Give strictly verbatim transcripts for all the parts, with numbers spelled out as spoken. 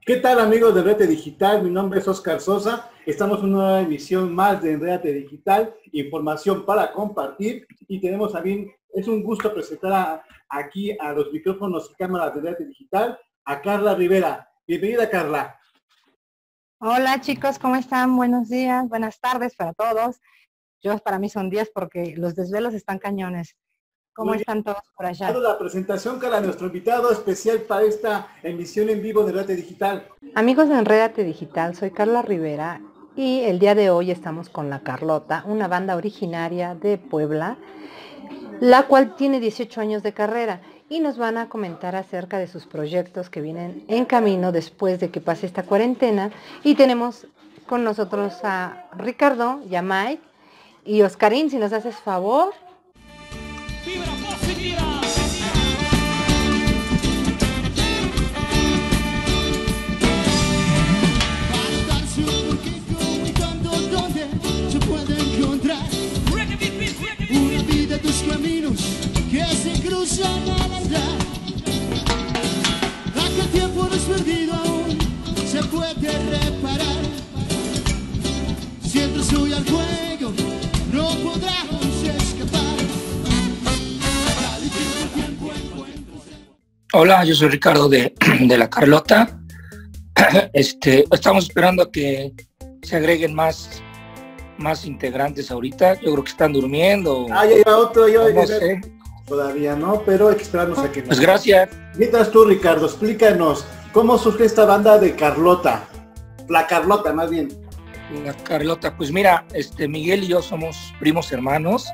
¿Qué tal, amigos de Enrédate Digital? Mi nombre es Oscar Sosa. Estamos en una nueva emisión más de Enrédate Digital, información para compartir. Y tenemos a bien, es un gusto presentar a, aquí a los micrófonos y cámaras de Enrédate Digital a Carla Rivera. Bienvenida, Carla. Hola, chicos, ¿cómo están? Buenos días, buenas tardes para todos. Yo, para mí son días porque los desvelos están cañones. ¿Cómo Muy están bien. todos por allá? La presentación, Carla, nuestro invitado especial para esta emisión en vivo de Enrédate Digital. Amigos de Enrédate Digital, soy Carla Rivera y el día de hoy estamos con La Carlota, una banda originaria de Puebla, la cual tiene dieciocho años de carrera y nos van a comentar acerca de sus proyectos que vienen en camino después de que pase esta cuarentena. Y tenemos con nosotros a Ricardo y a Mike. Y Oscarín, si nos haces favor. ¡Vibra positiva! Olvida tus caminos que se cruzan al andar. Aquel tiempo desperdido aún se puede reparar. Si entras hoy al juego, no podrás escapar. Hola, yo soy Ricardo de, de La Carlota. Este, estamos esperando a que se agreguen más, más integrantes ahorita. Yo creo que están durmiendo. Ah, ya iba otro, yo no sé. Todavía no, pero hay que esperarnos a que... Pues gracias. Mientras tú, Ricardo, explícanos, ¿cómo surge esta banda de Carlota? La Carlota, más bien. La Carlota, pues mira, este Miguel y yo somos primos hermanos.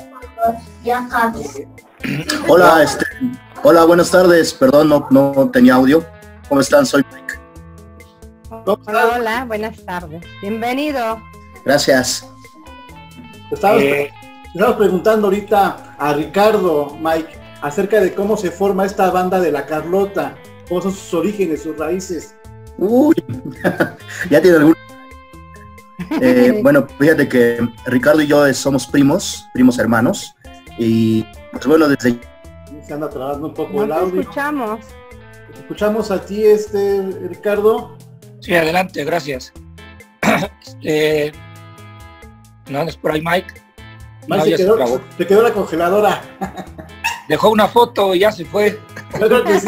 Hola, este, hola, buenas tardes. Perdón, no, no tenía audio. ¿Cómo están? Soy Mike. Hola, hola, buenas tardes. Bienvenido. Gracias. Estamos, Eh, estamos preguntando ahorita a Ricardo, Mike, acerca de cómo se forma esta banda de La Carlota, cómo son sus orígenes, sus raíces. Uy, ya tiene algún... Eh, bueno, fíjate que Ricardo y yo somos primos, primos hermanos. Y pues bueno, desde... Se anda trabajando un poco No el te audio. escuchamos. Te escuchamos a ti, este, Ricardo. Sí, adelante, gracias. este, ¿no andas por ahí, Mike? Mike, No, se ya se quedó, acabó. te quedó la congeladora. Dejó una foto y ya se fue. Yo creo que sí.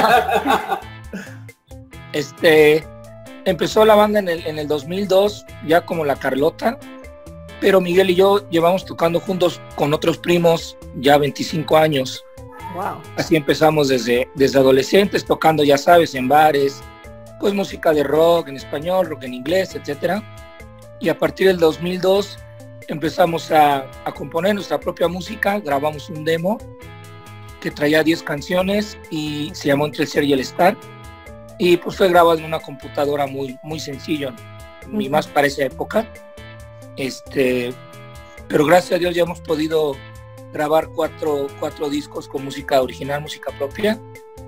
Este, empezó la banda en el, en el dos mil dos, ya como La Carlota, pero Miguel y yo llevamos tocando juntos con otros primos ya veinticinco años. Wow. Así empezamos desde, desde adolescentes, tocando, ya sabes, en bares, pues música de rock en español, rock en inglés, etcétera. Y a partir del dos mil dos empezamos a, a componer nuestra propia música, grabamos un demo que traía diez canciones y se llamó Entre el Ser y el Estar. Y pues fue grabado en una computadora muy, muy sencillo, ni más para esa época. Este, pero gracias a Dios ya hemos podido grabar cuatro, cuatro discos con música original, música propia.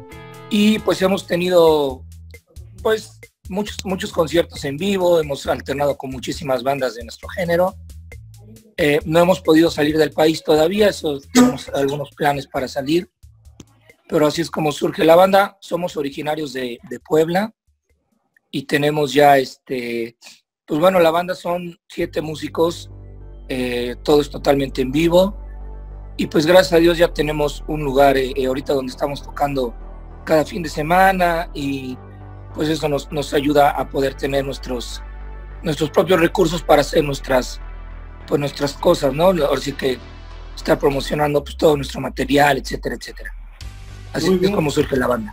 Y pues hemos tenido pues muchos, muchos conciertos en vivo, hemos alternado con muchísimas bandas de nuestro género. Eh, no hemos podido salir del país todavía, eso, tenemos algunos planes para salir. Pero así es como surge la banda. Somos originarios de, de Puebla y tenemos ya, este, pues bueno, la banda son siete músicos, eh, todo es totalmente en vivo y pues gracias a Dios ya tenemos un lugar eh, ahorita donde estamos tocando cada fin de semana y pues eso nos, nos ayuda a poder tener nuestros, nuestros propios recursos para hacer nuestras, pues nuestras cosas, ¿no? Ahora sí que estar promocionando pues todo nuestro material, etcétera, etcétera. Así es como surge la banda.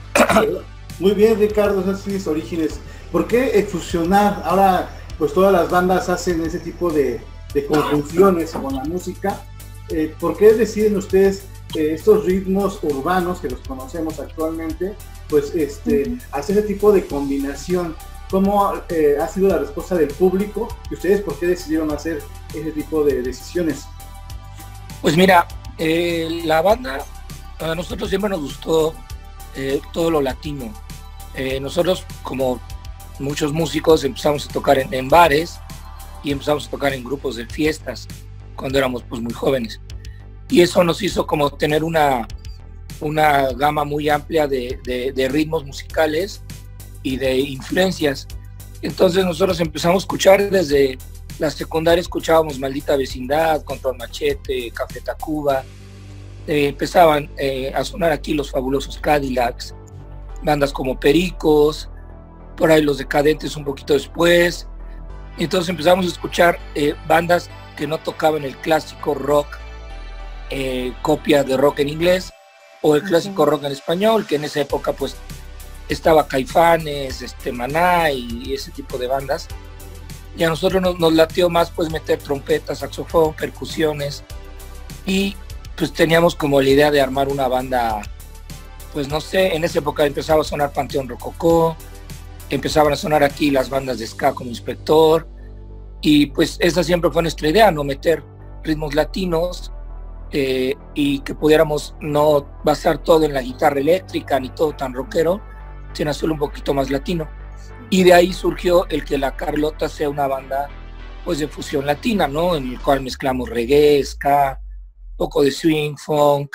Muy bien, Ricardo, esos son sus orígenes. ¿Por qué fusionar? Ahora, pues todas las bandas hacen ese tipo de, de conjunciones con la música. Eh, ¿Por qué deciden ustedes eh, estos ritmos urbanos que los conocemos actualmente, pues este, uh-huh. hacer ese tipo de combinación? ¿Cómo eh, ha sido la respuesta del público? ¿Y ustedes por qué decidieron hacer ese tipo de decisiones? Pues mira, eh, la banda... A nosotros siempre nos gustó eh, todo lo latino. Eh, nosotros, como muchos músicos, empezamos a tocar en, en bares y empezamos a tocar en grupos de fiestas cuando éramos pues, muy jóvenes. Y eso nos hizo como tener una, una gama muy amplia de, de, de ritmos musicales y de influencias. Entonces nosotros empezamos a escuchar desde la secundaria, escuchábamos Maldita Vecindad, Control Machete, Café Tacuba, eh, empezaban eh, a sonar aquí los Fabulosos Cadillacs, bandas como Pericos, por ahí Los Decadentes un poquito después. Entonces empezamos a escuchar eh, bandas que no tocaban el clásico rock, eh, copia de rock en inglés, o el clásico rock en español, que en esa época pues estaba Caifanes, este, Maná y ese tipo de bandas. Y a nosotros nos, nos latió más pues meter trompetas, saxofón, percusiones, y pues teníamos como la idea de armar una banda, pues no sé, en esa época empezaba a sonar Panteón Rococó, empezaban a sonar aquí las bandas de ska como Inspector, y pues esa siempre fue nuestra idea, no meter ritmos latinos, eh, y que pudiéramos no basar todo en la guitarra eléctrica ni todo tan rockero, sino hacerlo un poquito más latino. Y de ahí surgió el que la Carlota sea una banda pues de fusión latina, ¿no? En el cual mezclamos reggae, ska, poco de swing, funk,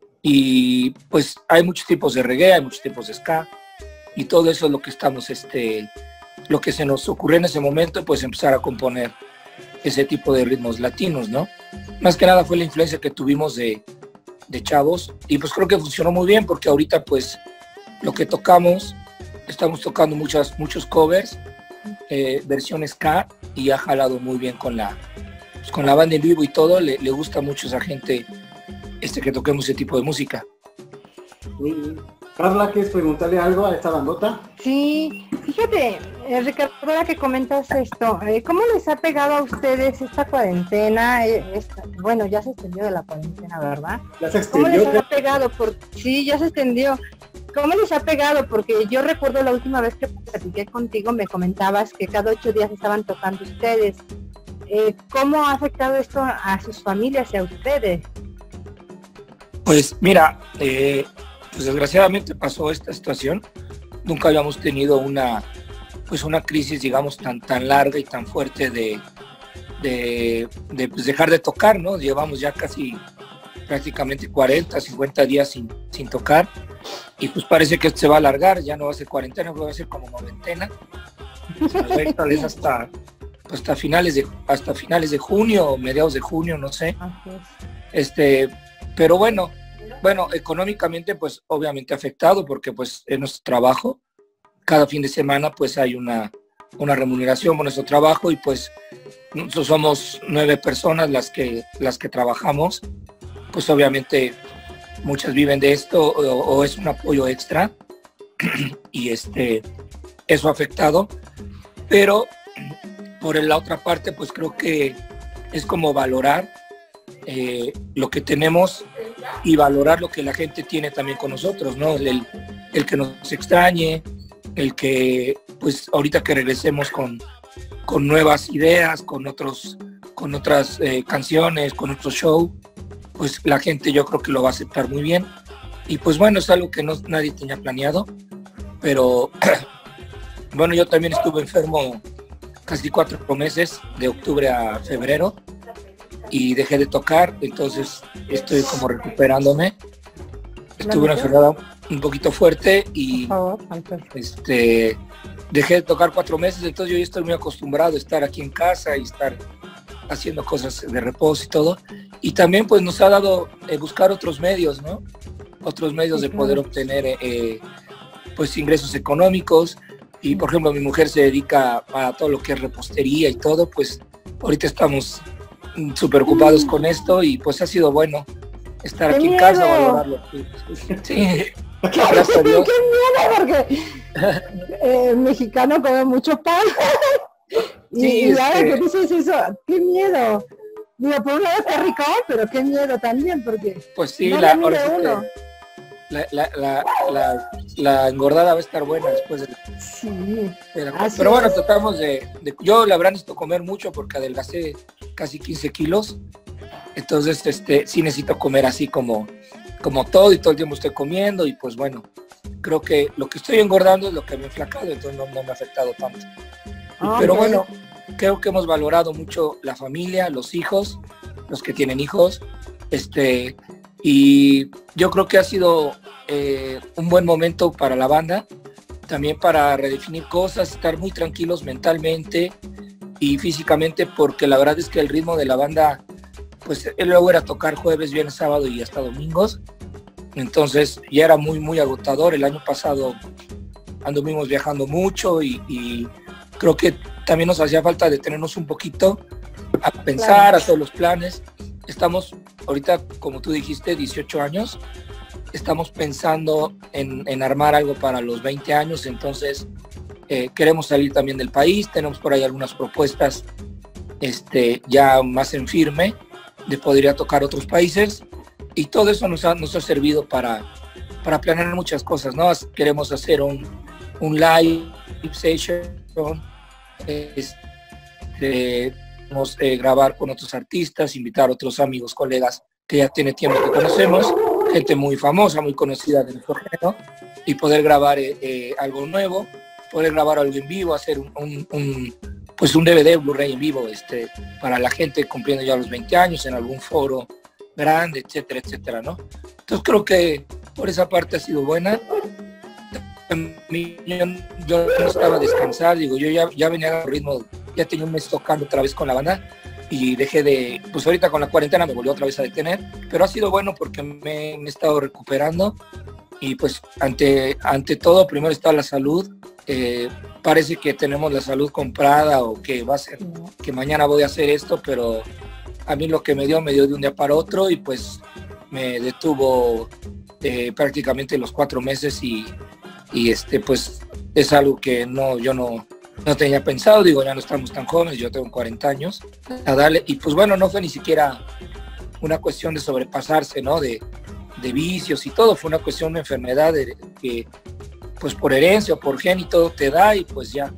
y pues hay muchos tipos de reggae, hay muchos tipos de ska, y todo eso es lo que estamos, este, lo que se nos ocurrió en ese momento, pues empezar a componer ese tipo de ritmos latinos, ¿no? Más que nada fue la influencia que tuvimos de, de chavos, y pues creo que funcionó muy bien, porque ahorita pues lo que tocamos, estamos tocando muchas, muchos covers, eh, versiones ska, y ha jalado muy bien con la, pues, con la banda en vivo y todo, le, le gusta mucho a esa gente este, que toquemos ese tipo de música. Muy bien. Carla, ¿quieres preguntarle algo a esta bandota? Sí, fíjate, eh, Ricardo, ahora que comentas esto, eh, ¿cómo les ha pegado a ustedes esta cuarentena? Eh, esta, bueno, ya se extendió de la cuarentena, ¿verdad? ¿Ya se ¿Cómo extendió? les ha pegado? Por... Sí, ya se extendió. ¿Cómo les ha pegado? Porque yo recuerdo la última vez que platiqué contigo, me comentabas que cada ocho días estaban tocando ustedes. Eh, ¿Cómo ha afectado esto a sus familias y a ustedes? Pues mira, eh, pues desgraciadamente pasó esta situación. Nunca habíamos tenido una, pues una crisis, digamos, tan, tan larga y tan fuerte de, de, de pues dejar de tocar, ¿no? Llevamos ya casi prácticamente cuarenta, cincuenta días sin, sin tocar, y pues parece que esto se va a alargar, ya no va a ser cuarentena, va a ser como noventena. Se nos va a ir tal vez hasta, hasta, finales de, hasta finales de junio o mediados de junio, no sé. Este, pero bueno, bueno, económicamente pues obviamente afectado, porque pues en nuestro trabajo, cada fin de semana pues hay una, una remuneración por nuestro trabajo, y pues nosotros somos nueve personas las que, las que trabajamos, pues obviamente muchas viven de esto o, o es un apoyo extra, y este, eso ha afectado, pero por la otra parte pues creo que es como valorar eh, lo que tenemos y valorar lo que la gente tiene también con nosotros, ¿no? El, el que nos extrañe, el que pues ahorita que regresemos con, con nuevas ideas, con, otros, con otras eh, canciones, con otro show, pues la gente yo creo que lo va a aceptar muy bien. Y pues bueno, es algo que no, nadie tenía planeado, pero bueno, yo también estuve enfermo casi cuatro meses, de octubre a febrero, y dejé de tocar, entonces estoy como recuperándome. Estuve una enfermedad un poquito fuerte y este, dejé de tocar cuatro meses, entonces yo ya estoy muy acostumbrado a estar aquí en casa y estar haciendo cosas de reposo y todo. Y también pues nos ha dado eh, buscar otros medios, ¿no? Otros medios de poder obtener eh, pues ingresos económicos. Y por ejemplo mi mujer se dedica a todo lo que es repostería y todo, pues ahorita estamos súper ocupados mm. con esto, y pues ha sido bueno estar aquí en casa, valorarlo. Sí, gracias a Dios. ¡Qué miedo! Porque eh, el mexicano come mucho pan. y, sí, y ahora este... que dices eso, ¡qué miedo! Digo, por un lado está rico, pero qué miedo también, porque pues sí, no la, le ahora sí uno. La, la, la, la, la engordada va a estar buena después de... Sí. Pero, pero bueno, tratamos de, de... Yo la verdad necesito comer mucho porque adelgacé casi quince kilos. Entonces, este, sí necesito comer así como, como todo, y todo el tiempo estoy comiendo, y pues bueno, creo que lo que estoy engordando es lo que me ha enflacado, entonces no, no me ha afectado tanto. Okay. Pero bueno, creo que hemos valorado mucho la familia, los hijos, los que tienen hijos, este... Y yo creo que ha sido eh, un buen momento para la banda, también para redefinir cosas, estar muy tranquilos mentalmente y físicamente, porque la verdad es que el ritmo de la banda, pues luego era tocar jueves, viernes, sábado y hasta domingos, entonces ya era muy, muy agotador. El año pasado anduvimos viajando mucho y, y creo que también nos hacía falta detenernos un poquito a pensar, claro, a hacer los planes. Estamos ahorita, como tú dijiste, dieciocho años, estamos pensando en, en armar algo para los veinte años, entonces eh, queremos salir también del país, tenemos por ahí algunas propuestas este, ya más en firme de poder ir a tocar otros países, y todo eso nos ha, nos ha servido para, para planear muchas cosas, ¿no? Queremos hacer un, un live session, este, queremos eh, grabar con otros artistas, invitar a otros amigos, colegas que ya tiene tiempo que conocemos, gente muy famosa, muy conocida del género, y poder grabar eh, eh, algo nuevo, poder grabar algo en vivo, hacer un, un, un, pues un D V D, Blu-ray en vivo este, para la gente cumpliendo ya los veinte años en algún foro grande, etcétera, etcétera, ¿no? Entonces creo que por esa parte ha sido buena. Yo, yo no estaba a descansar, digo, yo ya, ya venía al ritmo, ya tenía un mes tocando otra vez con la banda, y dejé de, pues ahorita con la cuarentena me volvió otra vez a detener, pero ha sido bueno porque me, me he estado recuperando, y pues ante, ante todo primero está la salud. Eh, parece que tenemos la salud comprada o que va a ser, que mañana voy a hacer esto, pero a mí lo que me dio, me dio de un día para otro, y pues me detuvo eh, prácticamente los cuatro meses, y, y este pues es algo que no, yo no no tenía pensado. Digo, ya no estamos tan jóvenes, yo tengo cuarenta años, a darle, y pues bueno, no fue ni siquiera una cuestión de sobrepasarse, ¿no? De, de vicios y todo, fue una cuestión de enfermedad de, que pues por herencia o por gen y todo te da, y pues ya.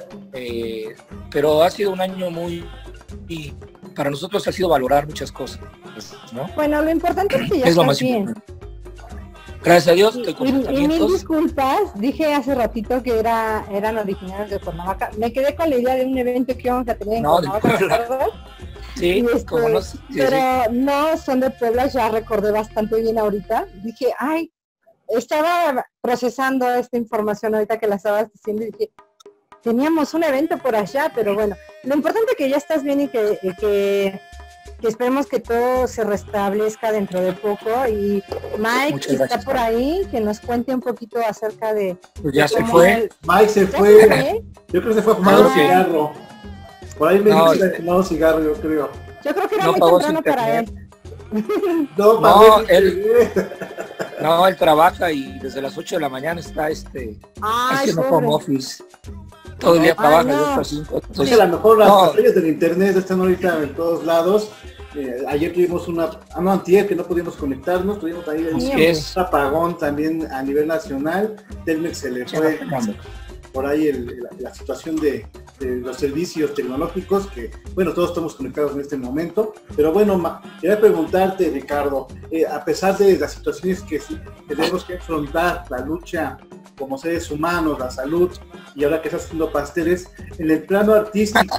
Eh, pero ha sido un año muy, y para nosotros ha sido valorar muchas cosas, ¿no? Bueno, lo importante es que ya es lo estás más bien. importante. Gracias a Dios, estoy con Y, y mil tratamientos. disculpas, dije hace ratito que era, eran originarios de Cuernavaca. Me quedé con la idea de un evento que íbamos a tener en No, de Cuernavaca, Puebla. ¿verdad? Sí, Y esto, como no, sí, pero sí. no son de Puebla, ya recordé bastante bien ahorita. Dije, ay, estaba procesando esta información ahorita que la estabas diciendo, y dije, teníamos un evento por allá, pero bueno, lo importante es que ya estás bien, y que, que, que esperemos que todo se restablezca dentro de poco. Y Mike, Muchas que está gracias, por ahí, que nos cuente un poquito acerca de... Pues ya de se cómo fue. él- Mike se ¿Ya fue, se fue? yo creo que se fue a fumar Ah, un ok. cigarro. Por ahí me No, dice que ha fumado un cigarro, yo creo. Yo creo que era No muy pagó su temprano para él. internet. No, No, para él- No, él trabaja y desde las ocho de la mañana está este, Ay, haciendo pobre. home office. Todo el día Ay, trabaja no. de ocho a cinco. Es Entonces, que a lo mejor las no. pantallas del internet están ahorita en todos lados. Eh, ayer tuvimos una, ah no, antier que no pudimos conectarnos, tuvimos ahí un, Sí, Así es. un apagón también a nivel nacional. Telmex se le fue por ahí el- el- la situación de, de los servicios tecnológicos, que bueno, todos estamos conectados en este momento. Pero bueno, ma, quería preguntarte, Ricardo, eh, a pesar de las situaciones que, sí- que tenemos que afrontar, la lucha como seres humanos, la salud, y ahora que estás haciendo pasteles, en el plano artístico,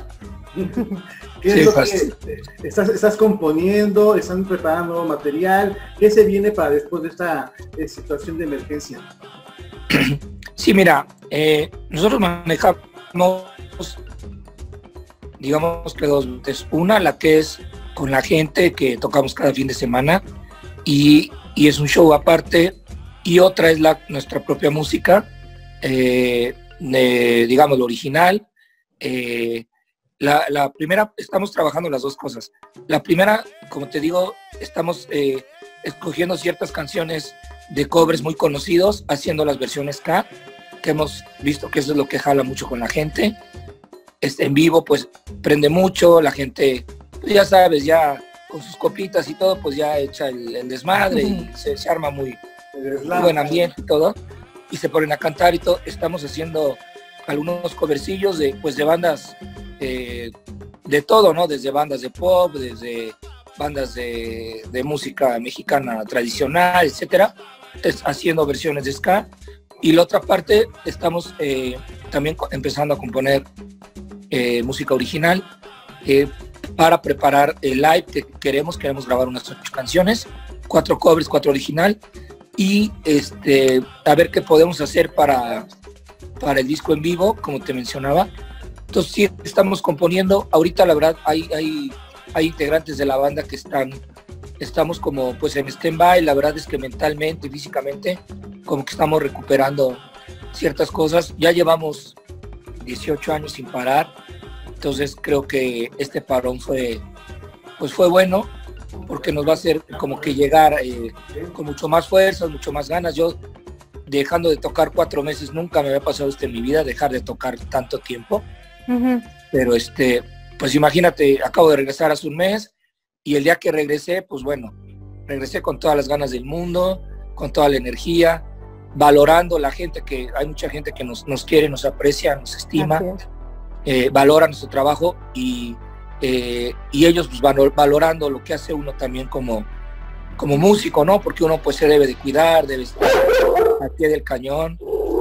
¿qué es Sí, lo pastel. que estás, estás componiendo? ¿Están preparando nuevo material? ¿Qué se viene para después de esta eh, situación de emergencia? Sí, mira, eh, nosotros manejamos, digamos que dos veces. Una, la que es con la gente que tocamos cada fin de semana, y, y es un show aparte, y otra es la, nuestra propia música, eh, de, digamos, lo original. Eh, la, la primera, estamos trabajando las dos cosas. La primera, como te digo, estamos eh, escogiendo ciertas canciones de covers muy conocidos, haciendo las versiones K, que hemos visto que eso es lo que jala mucho con la gente. Este, en vivo, pues, prende mucho, la gente, pues, ya sabes, ya con sus copitas y todo, pues ya echa el, el desmadre y se, se arma muy, muy buen ambiente y todo, y se ponen a cantar y todo. Estamos haciendo algunos covercillos de, pues, de bandas eh, de todo, ¿no? Desde bandas de pop, desde bandas de, de música mexicana tradicional, etcétera, es, haciendo versiones de ska. Y la otra parte, estamos eh, también empezando a componer eh, música original eh, para preparar el live que queremos. Queremos grabar unas ocho canciones, cuatro covers, cuatro original, y este, a ver qué podemos hacer para, para el disco en vivo, como te mencionaba. Entonces sí, estamos componiendo. Ahorita la verdad hay, hay, hay integrantes de la banda que están, estamos como pues en stand-by. La verdad es que mentalmente, físicamente, como que estamos recuperando ciertas cosas. Ya llevamos dieciocho años sin parar, entonces creo que este parón fue, pues fue bueno, porque nos va a hacer como que llegar eh, con mucho más fuerza, mucho más ganas. Yo dejando de tocar cuatro meses, nunca me había pasado esto en mi vida, dejar de tocar tanto tiempo. Uh-huh. Pero este, pues imagínate, acabo de regresar hace un mes y el día que regresé, pues bueno, regresé con todas las ganas del mundo, con toda la energía, valorando la gente, que hay mucha gente que nos, nos quiere, nos aprecia, nos estima, eh, valora nuestro trabajo y, eh, y ellos pues valor, valorando lo que hace uno también como, como músico, ¿no? Porque uno pues se debe de cuidar, debe estar al pie del cañón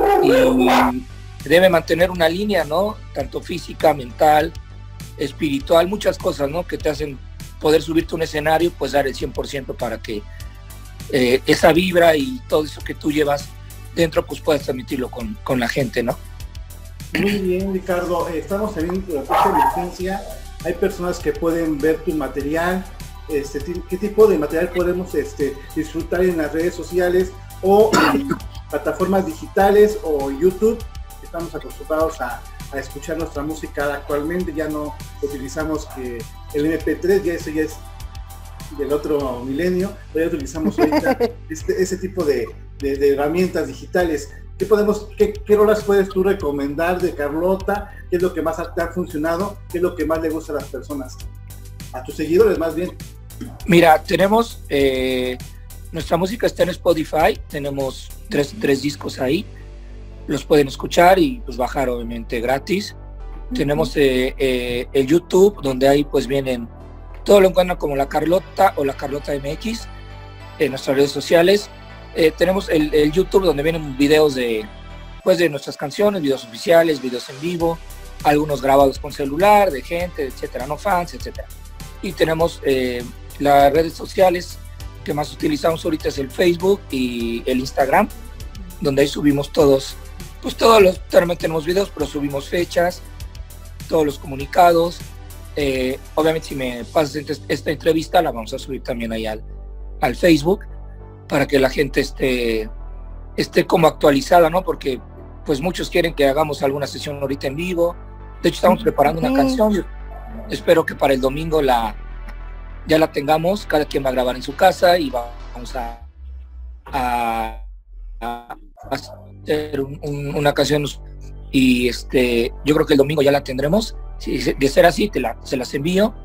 y debe mantener una línea, ¿no? Tanto física, mental, espiritual, muchas cosas, ¿no? Que te hacen poder subirte a un escenario, pues dar el cien por ciento para que eh, esa vibra y todo eso que tú llevas dentro, pues puedas transmitirlo con, con la gente, ¿no? Muy bien, Ricardo. Eh, estamos en la parte de emergencia. Hay personas que pueden ver tu material. Este, ¿Qué tipo de material podemos este, disfrutar en las redes sociales o en plataformas digitales o YouTube? Estamos acostumbrados a, a escuchar nuestra música actualmente, ya no utilizamos que el eme pe tres, ya eso ya es del otro milenio, pero ya utilizamos ahorita este, ese tipo de, de, de herramientas digitales. ¿Qué podemos, qué, qué rolas puedes tú recomendar de Carlota? ¿Qué es lo que más te ha funcionado? ¿Qué es lo que más le gusta a las personas? A tus seguidores más bien. Mira, tenemos, eh, nuestra música está en Spotify, tenemos tres, tres discos ahí. Los pueden escuchar y pues bajar obviamente gratis. Uh-huh. Tenemos eh, eh, el YouTube, donde ahí pues vienen, todo lo encuentran como La Carlota o La Carlota eme equis en nuestras redes sociales. Eh, tenemos el, el YouTube, donde vienen videos de, pues, de nuestras canciones, videos oficiales, videos en vivo, algunos grabados con celular, de gente, etcétera, no fans, etcétera. Y tenemos eh, las redes sociales que más utilizamos ahorita es el Facebook y el Instagram, donde ahí subimos todos, pues todos los, también tenemos videos, pero subimos fechas, todos los comunicados. Eh, obviamente si me pasas esta entrevista la vamos a subir también ahí al, al Facebook para que la gente esté, esté como actualizada, ¿no? Porque pues muchos quieren que hagamos alguna sesión ahorita en vivo. De hecho estamos preparando una canción. Yo espero que para el domingo la, ya la tengamos, cada quien va a grabar en su casa y vamos a, a, a hacer un, un, una canción y este, yo creo que el domingo ya la tendremos. Si de ser así, te la, se las envío.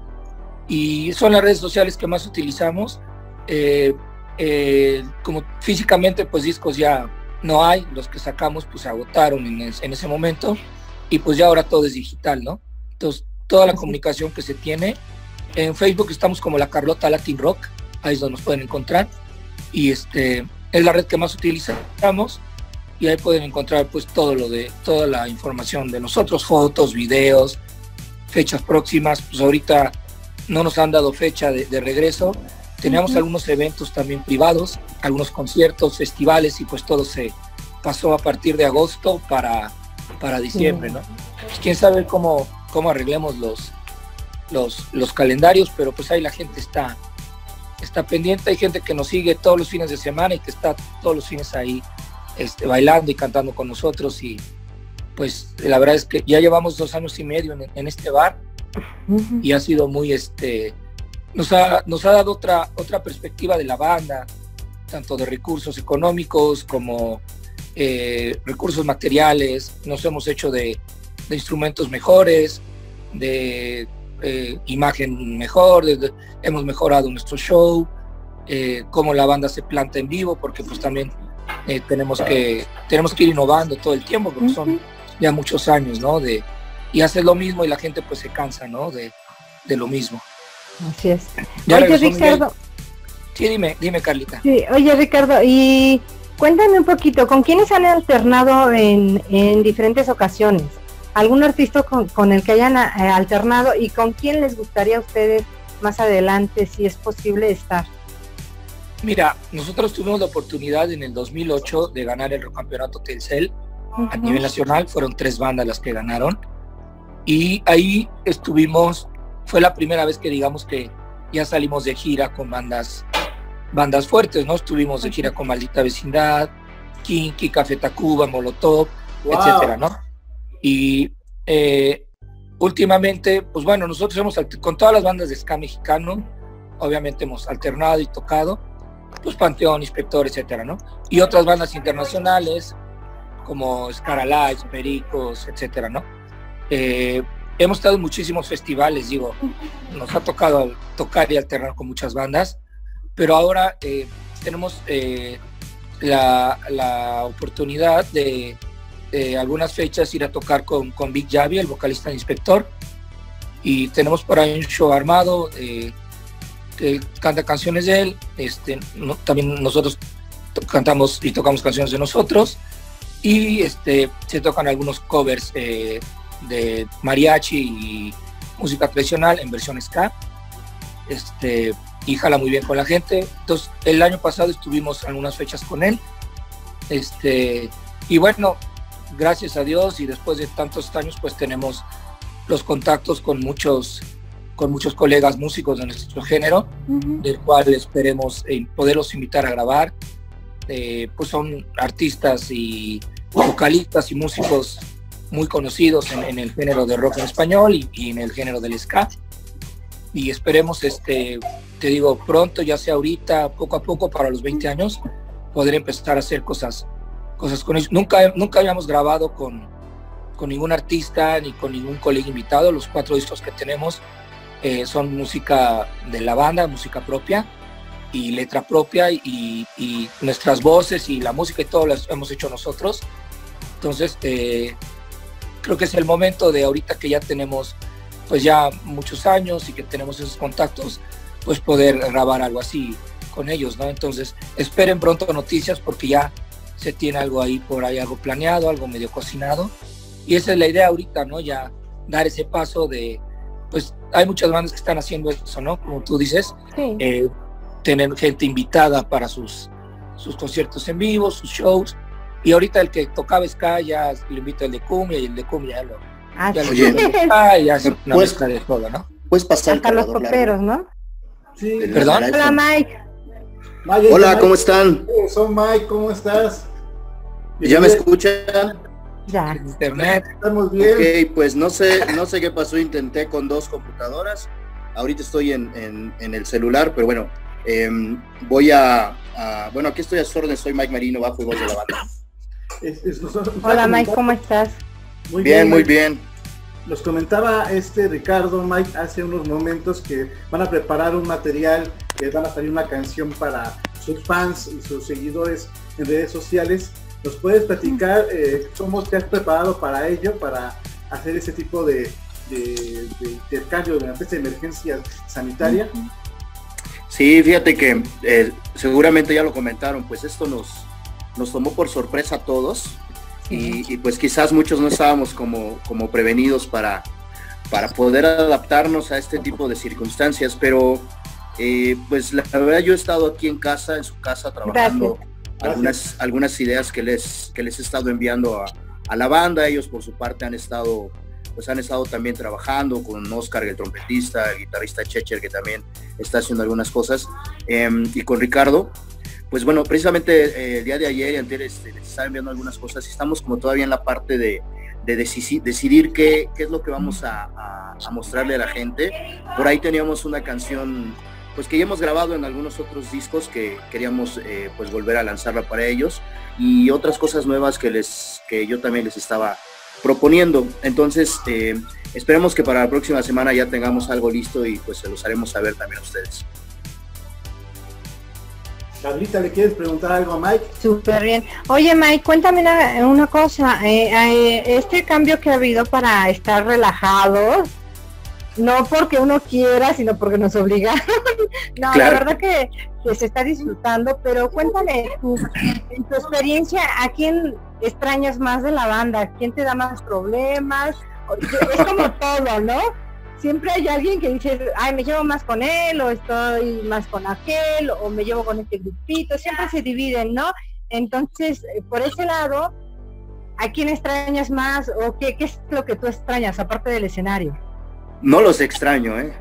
Y son las redes sociales que más utilizamos. Eh, eh, como físicamente, pues discos ya no hay. Los que sacamos, pues se agotaron en, es, en ese momento. Y pues ya ahora todo es digital, ¿no? Entonces, toda la comunicación que se tiene. En Facebook estamos como La Carlota Latin Rock. Ahí es donde nos pueden encontrar. Y este, es la red que más utilizamos. Y ahí pueden encontrar pues todo lo de, toda la información de nosotros, fotos, videos, fechas próximas. Pues ahorita no nos han dado fecha de, de regreso. Teníamos uh-huh. algunos eventos también privados, algunos conciertos, festivales, y pues todo se pasó a partir de agosto para, para diciembre, ¿no? Pues quién sabe cómo, cómo arreglemos los, los, los calendarios, pero pues ahí la gente está, está pendiente. Hay gente que nos sigue todos los fines de semana y que está todos los fines ahí Este, bailando y cantando con nosotros, y pues la verdad es que ya llevamos dos años y medio en, en este bar uh-huh. y ha sido muy este nos ha, nos ha dado otra, otra perspectiva de la banda, tanto de recursos económicos como eh, recursos materiales. Nos hemos hecho de, de instrumentos mejores, de eh, imagen mejor, de, de, hemos mejorado nuestro show, eh, cómo la banda se planta en vivo, porque pues también Eh, tenemos que tenemos que ir innovando todo el tiempo, porque son ya muchos años, ¿no? De, y hacer lo mismo y la gente pues se cansa, ¿no? De, de lo mismo. Así es. Ya oye, Ricardo. Sí, dime, dime, Carlita. Sí, oye, Ricardo, y cuéntame un poquito, ¿con quiénes han alternado en, en diferentes ocasiones? ¿Algún artista con, con el que hayan eh, alternado y con quién les gustaría a ustedes más adelante, si es posible, estar? Mira, nosotros tuvimos la oportunidad en el dos mil ocho de ganar el campeonato Telcel a nivel nacional, fueron tres bandas las que ganaron, y ahí estuvimos, fue la primera vez que digamos que ya salimos de gira con bandas, bandas fuertes, ¿no? Estuvimos de gira con Maldita Vecindad, Kinky, Café Tacuba, Molotov, wow, etcétera, ¿no? Y eh, últimamente, pues bueno, nosotros hemos, con todas las bandas de ska mexicano, obviamente hemos alternado y tocado, pues Panteón, Inspector, etcétera, ¿no? Y otras bandas internacionales, como Scaralights, Pericos, etcétera, ¿no? Eh, hemos estado en muchísimos festivales, digo, nos ha tocado tocar y alternar con muchas bandas, pero ahora eh, tenemos eh, la, la oportunidad de eh, algunas fechas ir a tocar con, con Big Javi, el vocalista de Inspector, y tenemos por ahí un show armado, eh, que canta canciones de él, este, no, también nosotros to- cantamos y tocamos canciones de nosotros, y este, se tocan algunos covers eh, de mariachi y música tradicional en versión ska, este, y jala muy bien con la gente. Entonces el año pasado estuvimos en algunas fechas con él, este, y bueno, gracias a Dios y después de tantos años pues tenemos los contactos con muchos con muchos colegas músicos de nuestro género, uh-huh, del cual esperemos eh, poderlos invitar a grabar. Eh, pues son artistas y vocalistas y músicos muy conocidos en, en el género de rock en español y, y en el género del ska, y esperemos, este, te digo, pronto, ya sea ahorita, poco a poco, para los veinte años, poder empezar a hacer cosas, cosas con ellos. Nunca, nunca habíamos grabado con, con ningún artista ni con ningún colega invitado. Los cuatro discos que tenemos eh, son música de la banda, música propia y letra propia, y, y nuestras voces y la música y todo las hemos hecho nosotros. Entonces eh, creo que es el momento de, ahorita que ya tenemos pues ya muchos años y que tenemos esos contactos, pues poder grabar algo así con ellos, ¿no? Entonces esperen pronto noticias, porque ya se tiene algo ahí por ahí, algo planeado, algo medio cocinado, y esa es la idea ahorita, ¿no? Ya dar ese paso de, pues hay muchas bandas que están haciendo eso, ¿no? Como tú dices, sí. eh, tener gente invitada para sus, sus conciertos en vivo, sus shows, y ahorita el que tocaba ska ya le invito el de cumbia, y el de cumbia ya lo, ah, ya sí. lo ska, y ya es una pues, mezcla de todo, ¿no? Puedes pasar hasta los poperos, ¿no? Sí. ¿Perdón? Hola, Mike. Mike, Hola, Mike. ¿cómo están? Soy Mike, ¿cómo estás? ¿Ya me escuchan? Ya. Internet. Estamos bien. Ok, pues no sé, no sé qué pasó, intenté con dos computadoras, ahorita estoy en, en, en el celular, pero bueno, eh, voy a, a, bueno, aquí estoy a sus órdenes, soy Mike Marino, bajo y voz de la banda. Es, es, nos, nos Hola Mike, ¿cómo estás? Muy bien, bien muy Mike. bien. Nos comentaba este Ricardo, Mike, hace unos momentos que van a preparar un material, que van a salir una canción para sus fans y sus seguidores en redes sociales. ¿Nos puedes platicar eh, cómo te has preparado para ello, para hacer ese tipo de, de, de intercambio durante esta emergencia sanitaria? Sí, fíjate que eh, seguramente ya lo comentaron, pues esto nos, nos tomó por sorpresa a todos. Y, y pues quizás muchos no estábamos como, como prevenidos para, para poder adaptarnos a este tipo de circunstancias, pero eh, pues la verdad yo he estado aquí en casa, en su casa, trabajando Gracias. algunas algunas ideas que les, que les he estado enviando a, a la banda. Ellos por su parte han estado, pues han estado también trabajando con Oscar, el trompetista, el guitarrista Checher, que también está haciendo algunas cosas, eh, y con Ricardo. Pues bueno, precisamente eh, el día de ayer y antes este, les estaba enviando algunas cosas y estamos como todavía en la parte de, de decidir, decidir qué, qué es lo que vamos a, a, a mostrarle a la gente. Por ahí teníamos una canción pues que ya hemos grabado en algunos otros discos que queríamos eh, pues volver a lanzarla para ellos, y otras cosas nuevas que, les, que yo también les estaba proponiendo. Entonces eh, esperemos que para la próxima semana ya tengamos algo listo y pues se los haremos saber también a ustedes. Carlita, ¿le quieres preguntar algo a Mike? Súper bien. Oye Mike, cuéntame una, una cosa, eh, eh, este cambio que ha habido para estar relajados, no porque uno quiera, sino porque nos obligaron. No, claro. La verdad que, que se está disfrutando, pero cuéntame, tu, en tu experiencia, ¿a quién extrañas más de la banda? ¿Quién te da más problemas? Es como todo, ¿no? Siempre hay alguien que dice, ay, me llevo más con él, o estoy más con aquel, o me llevo con este grupito, siempre se dividen, ¿no? Entonces, por ese lado, ¿A quién extrañas más o qué, qué es lo que tú extrañas aparte del escenario? No los extraño, ¿eh?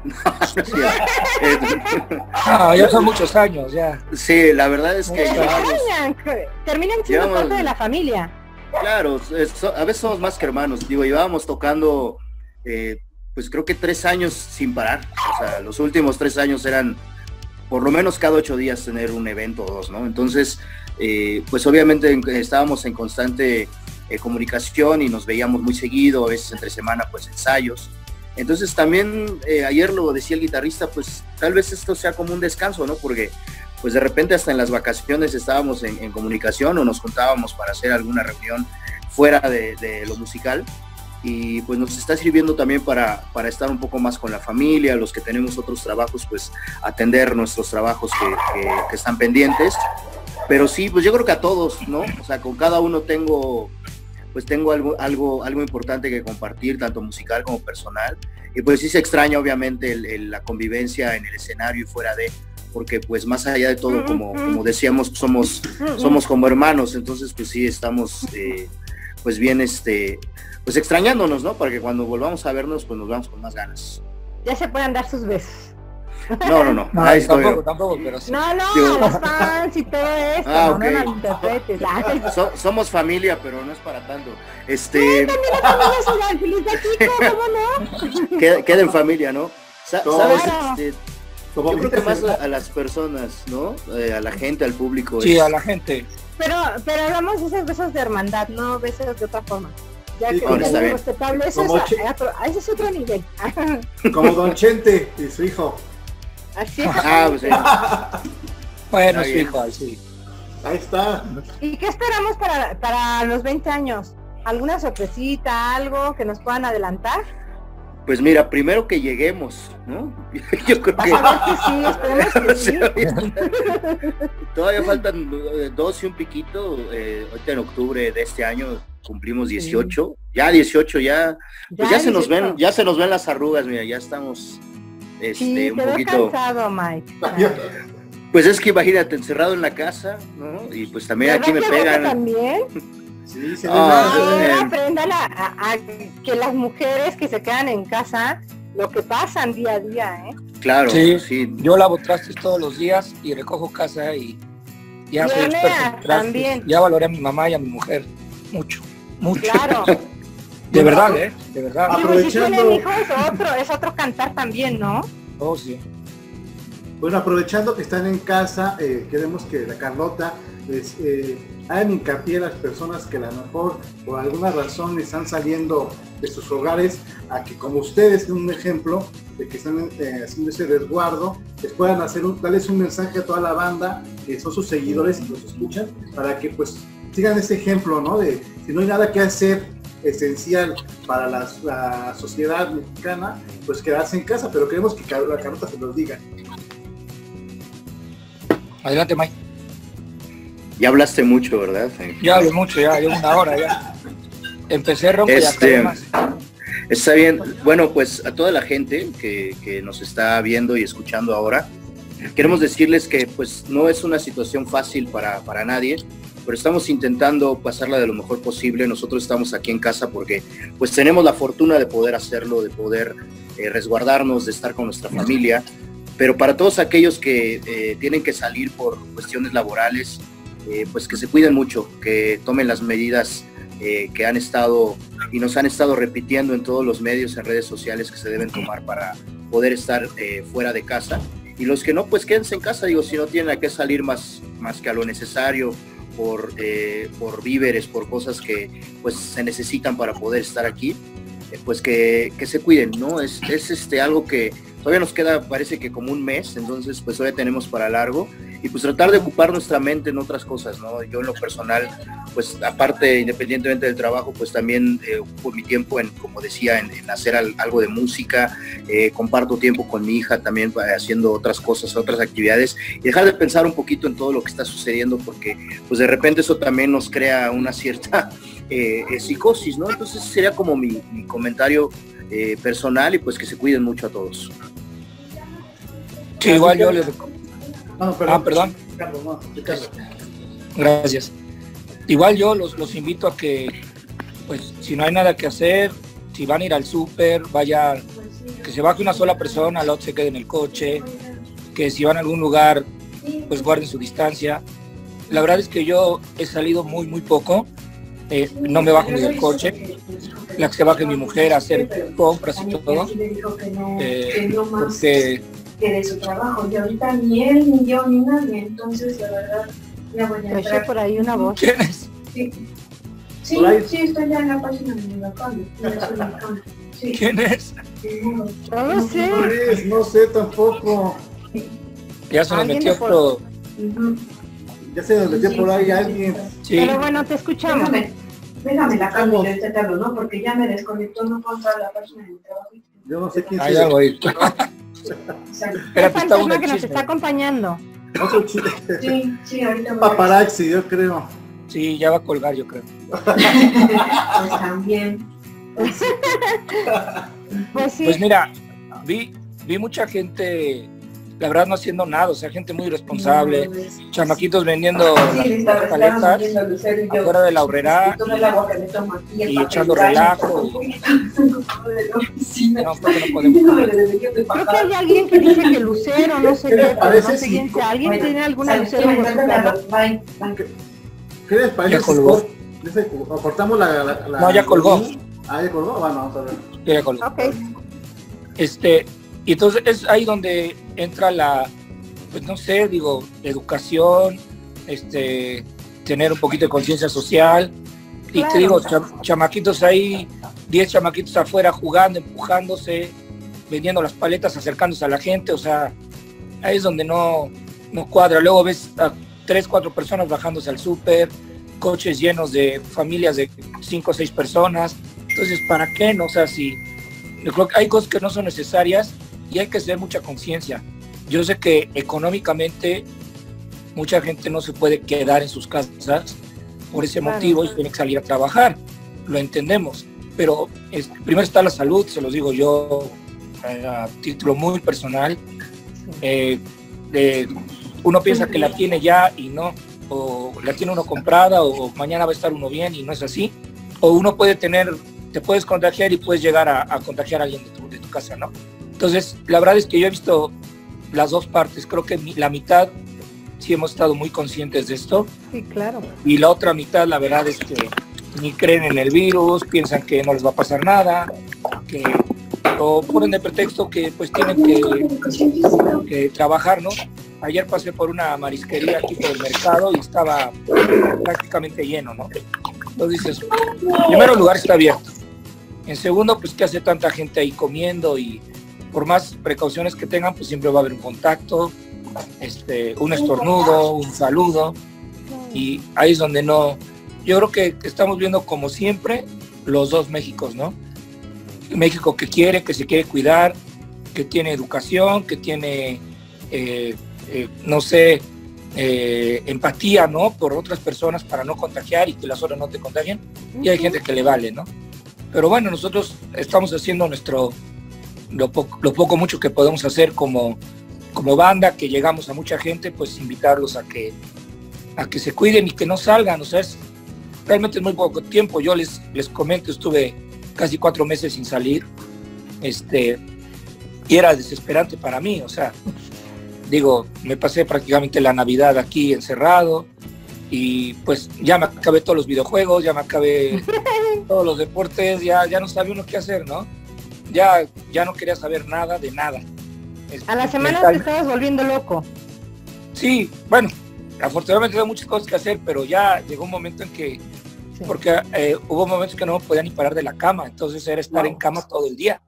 Ah, ya son muchos años, ya. Sí, la verdad es que ¿Qué llevamos, extrañan? Terminan siendo llevamos- parte de la familia. claro, es- so- a veces somos más que hermanos. Digo, llevábamos tocando, eh, pues creo que tres años sin parar. O sea, los últimos tres años eran por lo menos cada ocho días tener un evento o dos, ¿no? Entonces, eh, pues obviamente en- estábamos en constante eh, comunicación y nos veíamos muy seguido, a veces entre semana pues ensayos. Entonces también eh, ayer lo decía el guitarrista, pues tal vez esto sea como un descanso, ¿no? Porque pues de repente hasta en las vacaciones estábamos en, en comunicación o nos juntábamos para hacer alguna reunión fuera de, de lo musical, y pues nos está sirviendo también para, para estar un poco más con la familia, los que tenemos otros trabajos, pues atender nuestros trabajos que, que, que están pendientes. Pero sí, pues yo creo que a todos, ¿no? O sea, con cada uno tengo, pues tengo algo, algo, algo importante que compartir, tanto musical como personal. Y pues sí se extraña obviamente el, el, la convivencia en el escenario y fuera de, porque pues más allá de todo, como, como decíamos, somos, somos como hermanos, entonces pues sí estamos eh, pues bien, este, pues extrañándonos, ¿no? Para que cuando volvamos a vernos, pues nos vamos con más ganas. Ya se pueden dar sus besos. No, no, no, No, ahí estoy. tampoco, tampoco, pero sí. No, no, Digo- los fans y todo esto, Ah, no, ok. no malinterpretes. Ay, So- somos familia, pero no es para tanto. Este, también es una feliz de Kiko, ¿cómo no? queda, queda en familia, ¿no? Sa- Todos. ¿Sabes? Claro. Este, Como yo creo que más a, ahorita a las personas, ¿no? Eh, a la gente, al público. Sí, es- a la gente. Pero, pero hablamos de esos besos de hermandad, no besos de otra forma. Ya Sí, que bueno, es está muy bien. respetable, eso Como es, che- otro, ese es otro nivel. se- como Don Chente y su hijo. Así es. Ah, pues, eh, Bueno, Está sí, bien. hijo, ahí sí. Ahí está. ¿Y qué esperamos para, para los veinte años? ¿Alguna sorpresita, algo que nos puedan adelantar? pues mira, primero que lleguemos, ¿no? Yo creo Vas que a ver que sí, esperemos que sí. todavía faltan eh, dos y un piquito. Eh, ahorita en octubre de este año cumplimos dieciocho. Ya dieciocho, ya, pues ya, se nos ven, ya se nos ven las arrugas, mira, ya estamos este, Sí, un te veo poquito. cansado, Mike. Pues es que imagínate, encerrado en la casa, ¿no? Y pues también aquí me ¿Verdad que pegan. también? Sí, se Ah, ve sí. Ahora aprendan a, a- a que las mujeres que se quedan en casa, lo que pasan día a día, ¿eh? Claro, Sí, sí. yo lavo trastes todos los días y recojo casa y ya soy Viene experto en a- trastes. también. Ya valoré a mi mamá y a mi mujer. Mucho, mucho. Claro. De verdad, ¿eh? De verdad. Ah, Y pues si Aprovechando- tienen hijos, otro, es otro cantar también, ¿no? Oh, sí. Bueno, aprovechando que están en casa, eh, queremos que la Carlota les eh, hagan hincapié a las personas que a lo mejor por alguna razón están saliendo de sus hogares, a que como ustedes, en un ejemplo de que están eh, haciendo ese resguardo, les puedan hacer un, darles un mensaje a toda la banda que son sus seguidores y los escuchan, para que pues sigan ese ejemplo, ¿no? De si no hay nada que hacer esencial para la, la sociedad mexicana, pues quedarse en casa, pero queremos que Car- la Carlota se los diga. Adelante, Mike. Ya hablaste mucho, ¿verdad? Ya hablo mucho, ya llevo una hora ya. Empecé ronco y Este, acabé más. Está bien. Bueno, pues a toda la gente que, que nos está viendo y escuchando ahora, queremos decirles que pues no es una situación fácil para, para nadie, pero estamos intentando pasarla de lo mejor posible. Nosotros estamos aquí en casa porque pues tenemos la fortuna de poder hacerlo, de poder eh, resguardarnos, de estar con nuestra familia. Pero para todos aquellos que eh, tienen que salir por cuestiones laborales, eh, pues que se cuiden mucho, que tomen las medidas eh, que han estado y nos han estado repitiendo en todos los medios, en redes sociales, que se deben tomar para poder estar eh, fuera de casa. Y los que no, pues quédense en casa, digo, si no tienen a qué salir más, más que a lo necesario, por, eh, por víveres, por cosas que pues se necesitan para poder estar aquí, eh, pues que, que se cuiden, ¿no? Es, es este, algo que todavía nos queda, parece que como un mes, entonces pues todavía tenemos para largo, y pues tratar de ocupar nuestra mente en otras cosas, ¿no? Yo en lo personal, pues aparte, independientemente del trabajo, pues también eh, ocupo mi tiempo en, como decía, en, en hacer al, algo de música, eh, comparto tiempo con mi hija también eh, haciendo otras cosas, otras actividades, y dejar de pensar un poquito en todo lo que está sucediendo, porque pues de repente eso también nos crea una cierta eh, eh, psicosis, ¿no? Entonces sería como mi, mi comentario eh, personal, y pues que se cuiden mucho a todos. Sí, igual yo les... No, Ah, perdón. Ricardo, no, Ricardo. Gracias. Igual yo los, los invito a que pues si no hay nada que hacer, si van a ir al súper, vaya, que se baje una sola persona, la otra se quede en el coche, que si van a algún lugar, pues guarden su distancia. La verdad es que yo he salido muy, muy poco, eh, no me bajo ni del coche, la que se baje mi mujer a hacer compras y todo, eh, porque... que de su trabajo, y ahorita ni él, ni yo, ni nadie, entonces la verdad, ya voy a entrar. por ahí una voz. ¿Quién es? Sí, sí, sí, estoy ya en la página de mi local, sí. ¿Quién es? No lo sé. No es, no sé tampoco. Ya se nos Alguien metió de por- otro... Ujú. Ya se nos metió por ahí alguien. Sí, Pero bueno, te escuchamos. Déjame, déjame la cambio y ahorita te hablo, ¿no? Porque ya me desconectó, no puedo entrar a la página de mi trabajo. Yo no sé quién hay sea. algo ahí. Sale. El Espérate, está uno fantasma el que nos chisme. está acompañando. Otro chi- Sí, sí, ahorita voy a- Paparazzi, yo creo. Sí, ya va a colgar, yo creo. Pues también. Pues sí. Pues mira, vi, vi mucha gente, la verdad no haciendo nada, o sea, gente muy irresponsable, chamaquitos vendiendo Sí, las, las paletas afuera de la horrera todo el agua que me tomo aquí, el y papel echando baño, relajo. de la oficina. No, porque no podemos. No, le debería de Creo que pagar. hay alguien que dice que lucero, no sé ¿Qué qué, les pero parece no sé si- quién sea. ¿Alguien Bueno, tiene alguna ¿sabes lucero qué? por su Mándame casa? la- bye, bye. ¿Qué les parece? Ya si colgó. cor- dice, cortamos la, la, la- No, ya colgó. Ah, ya colgó. Bueno, vamos a ver. Ya colgó. Ok. Este, y entonces es ahí donde entra la, pues no sé, digo, educación, este, tener un poquito de conciencia social. Y Claro. te digo, cham- chamaquitos ahí, diez chamaquitos afuera jugando, empujándose, vendiendo las paletas, acercándose a la gente, o sea, ahí es donde no, no cuadra. Luego ves a tres, cuatro personas bajándose al súper, coches llenos de familias de cinco o seis personas. Entonces, ¿para qué? No, o sea, si yo creo que hay cosas que no son necesarias y hay que tener mucha conciencia. Yo sé que económicamente mucha gente no se puede quedar en sus casas por ese Claro. motivo y tiene que salir a trabajar, lo entendemos, pero es, primero está la salud, se los digo yo eh, a título muy personal. Eh, eh, uno piensa que la tiene ya y no, o la tiene uno comprada, o mañana va a estar uno bien y no es así, o uno puede tener, te puedes contagiar y puedes llegar a, a contagiar a alguien de tu, de tu casa, ¿no? Entonces, la verdad es que yo he visto las dos partes, creo que mi, la mitad sí hemos estado muy conscientes de esto, Sí, claro. y la otra mitad, la verdad es que ni creen en el virus, piensan que no les va a pasar nada, que o ponen de pretexto que pues tienen que, que trabajar, ¿no? Ayer pasé por una marisquería aquí por el mercado y estaba prácticamente lleno, ¿no? Entonces dices, en primer lugar está abierto, en segundo, pues que hace tanta gente ahí comiendo, y por más precauciones que tengan, pues siempre va a haber un contacto, este, un estornudo, un saludo, y ahí es donde no, yo creo que estamos viendo como siempre los dos Méxicos, ¿no? México que quiere, que se quiere cuidar, que tiene educación, que tiene, eh, eh, no sé, eh, empatía, ¿no? Por otras personas para no contagiar y que las otras no te contagien, y hay gente que le vale, ¿no? Pero bueno, nosotros estamos haciendo nuestro, lo poco, lo poco mucho que podemos hacer como, como banda, que llegamos a mucha gente, pues invitarlos a que, a que se cuiden y que no salgan, o sea, es, realmente es muy poco tiempo. Yo les, les comento, estuve casi cuatro meses sin salir, este, y era desesperante para mí, o sea, digo, me pasé prácticamente la Navidad aquí encerrado, y pues ya me acabé todos los videojuegos, ya me acabé todos los deportes, ya, ya no sabía uno qué hacer, ¿no? Ya, ya no quería saber nada de nada. A la semana Mental- te estabas volviendo loco. Sí, bueno, afortunadamente tengo muchas cosas que hacer, pero ya llegó un momento en que, Sí. porque eh, hubo momentos que no me podía ni parar de la cama, entonces era estar Wow. en cama todo el día.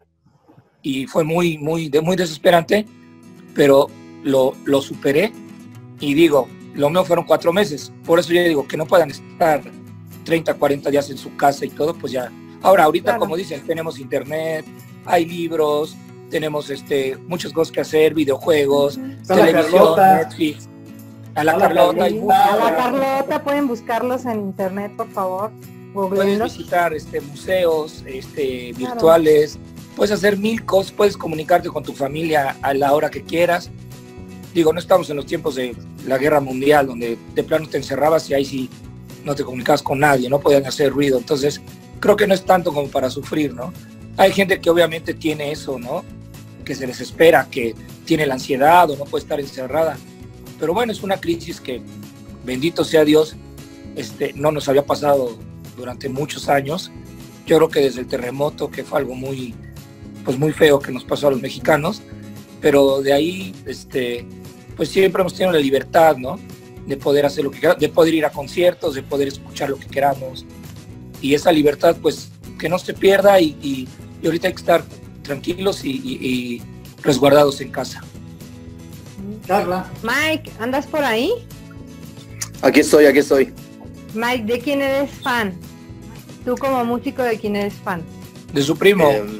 Y fue muy, muy, de, muy desesperante, pero lo, lo superé, y digo, lo mío fueron cuatro meses, por eso yo digo que no puedan estar treinta, cuarenta días en su casa y todo, pues ya. Ahora, ahorita, Claro. como dicen, tenemos internet, hay libros, tenemos este, muchas cosas que hacer, videojuegos, Está la televisión, Carlota. Netflix. A la Está la Carlota, hay Carlita. A la música. Carlota, pueden buscarlos en internet, por favor. Puedes Googleenlos. visitar este, museos este, virtuales, puedes hacer mil cosas, puedes comunicarte con tu familia a la hora que quieras. Digo, no estamos en los tiempos de la guerra mundial, donde de plano te encerrabas y ahí sí no te comunicabas con nadie, no podían hacer ruido. Entonces, creo que no es tanto como para sufrir, ¿no? Hay gente que obviamente tiene eso, ¿no? Que se desespera, que tiene la ansiedad o no puede estar encerrada. Pero bueno, es una crisis que, bendito sea Dios, este, no nos había pasado durante muchos años. Yo creo que desde el terremoto, que fue algo muy, pues muy feo que nos pasó a los mexicanos, pero de ahí, este, pues siempre hemos tenido la libertad, ¿no? De poder hacer lo que queramos, de poder ir a conciertos, de poder escuchar lo que queramos. Y esa libertad, pues, que no se pierda y, y, y ahorita hay que estar tranquilos y, y, y resguardados en casa. Carla. Mike, ¿andas por ahí? Aquí estoy, aquí estoy. Mike, ¿de quién eres fan? Tú como músico, ¿de quién eres fan? De su primo. Eh,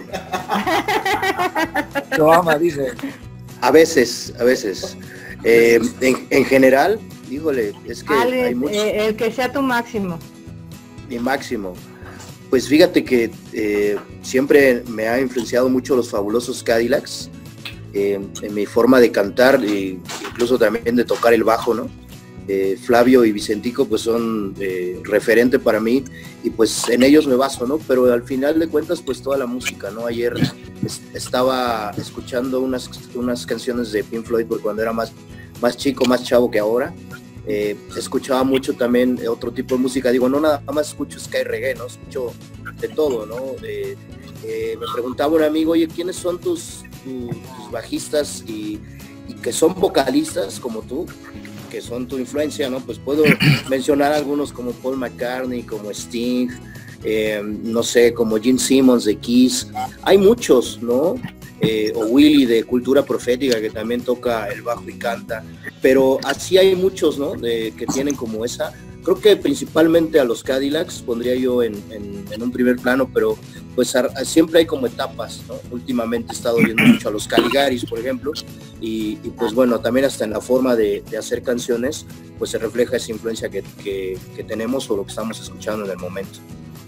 Lo ama, dice. a veces, a veces. Eh, en, en general, híjole, es que Alguien, hay muchos. eh, el que sea tu máximo. Mi máximo. Pues fíjate que eh, siempre me ha influenciado mucho los Fabulosos Cadillacs, eh, en mi forma de cantar e incluso también de tocar el bajo, ¿no? Eh, Flavio y Vicentico pues son eh, referente para mí y pues en ellos me baso, ¿no? Pero al final de cuentas pues toda la música, ¿no? Ayer es, estaba escuchando unas, unas canciones de Pink Floyd porque cuando era más, más chico, más chavo que ahora. Eh, escuchaba mucho también otro tipo de música, digo, no nada más escucho ska y reggae, ¿no? Escucho de todo, ¿no? Eh, eh, me preguntaba un amigo, oye, ¿quiénes son tus, tus, tus bajistas y, y que son vocalistas como tú, que son tu influencia, ¿no? Pues puedo mencionar algunos como Paul McCartney, como Sting, eh, no sé, como Gene Simmons de Kiss, hay muchos, ¿no? Eh, o Willy de Cultura Profética, que también toca el bajo y canta, pero así hay muchos, ¿no? De, que tienen como esa, creo que principalmente a los Cadillacs pondría yo en, en, en un primer plano, pero pues a, a, siempre hay como etapas, ¿no? Últimamente he estado viendo mucho a los Caligaris, por ejemplo, y, y pues bueno, también hasta en la forma de, de hacer canciones, pues se refleja esa influencia que, que, que tenemos o lo que estamos escuchando en el momento.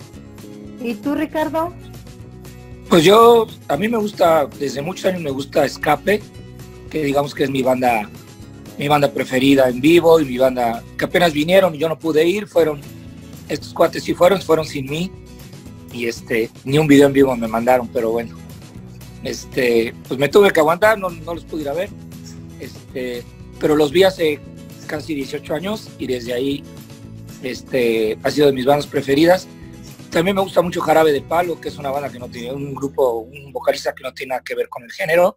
¿Y tú, Ricardo? Pues yo, a mí me gusta, desde muchos años me gusta Escape, que digamos que es mi banda, mi banda preferida en vivo y mi banda que apenas vinieron y yo no pude ir, fueron, estos cuates sí fueron, fueron sin mí y este, ni un video en vivo me mandaron, pero bueno, este, pues me tuve que aguantar, no, no los pude ir a ver, este, pero los vi hace casi dieciocho años y desde ahí, este, ha sido de mis bandas preferidas. También me gusta mucho Jarabe de Palo, que es una banda que no tiene un grupo, un vocalista que no tiene nada que ver con el género.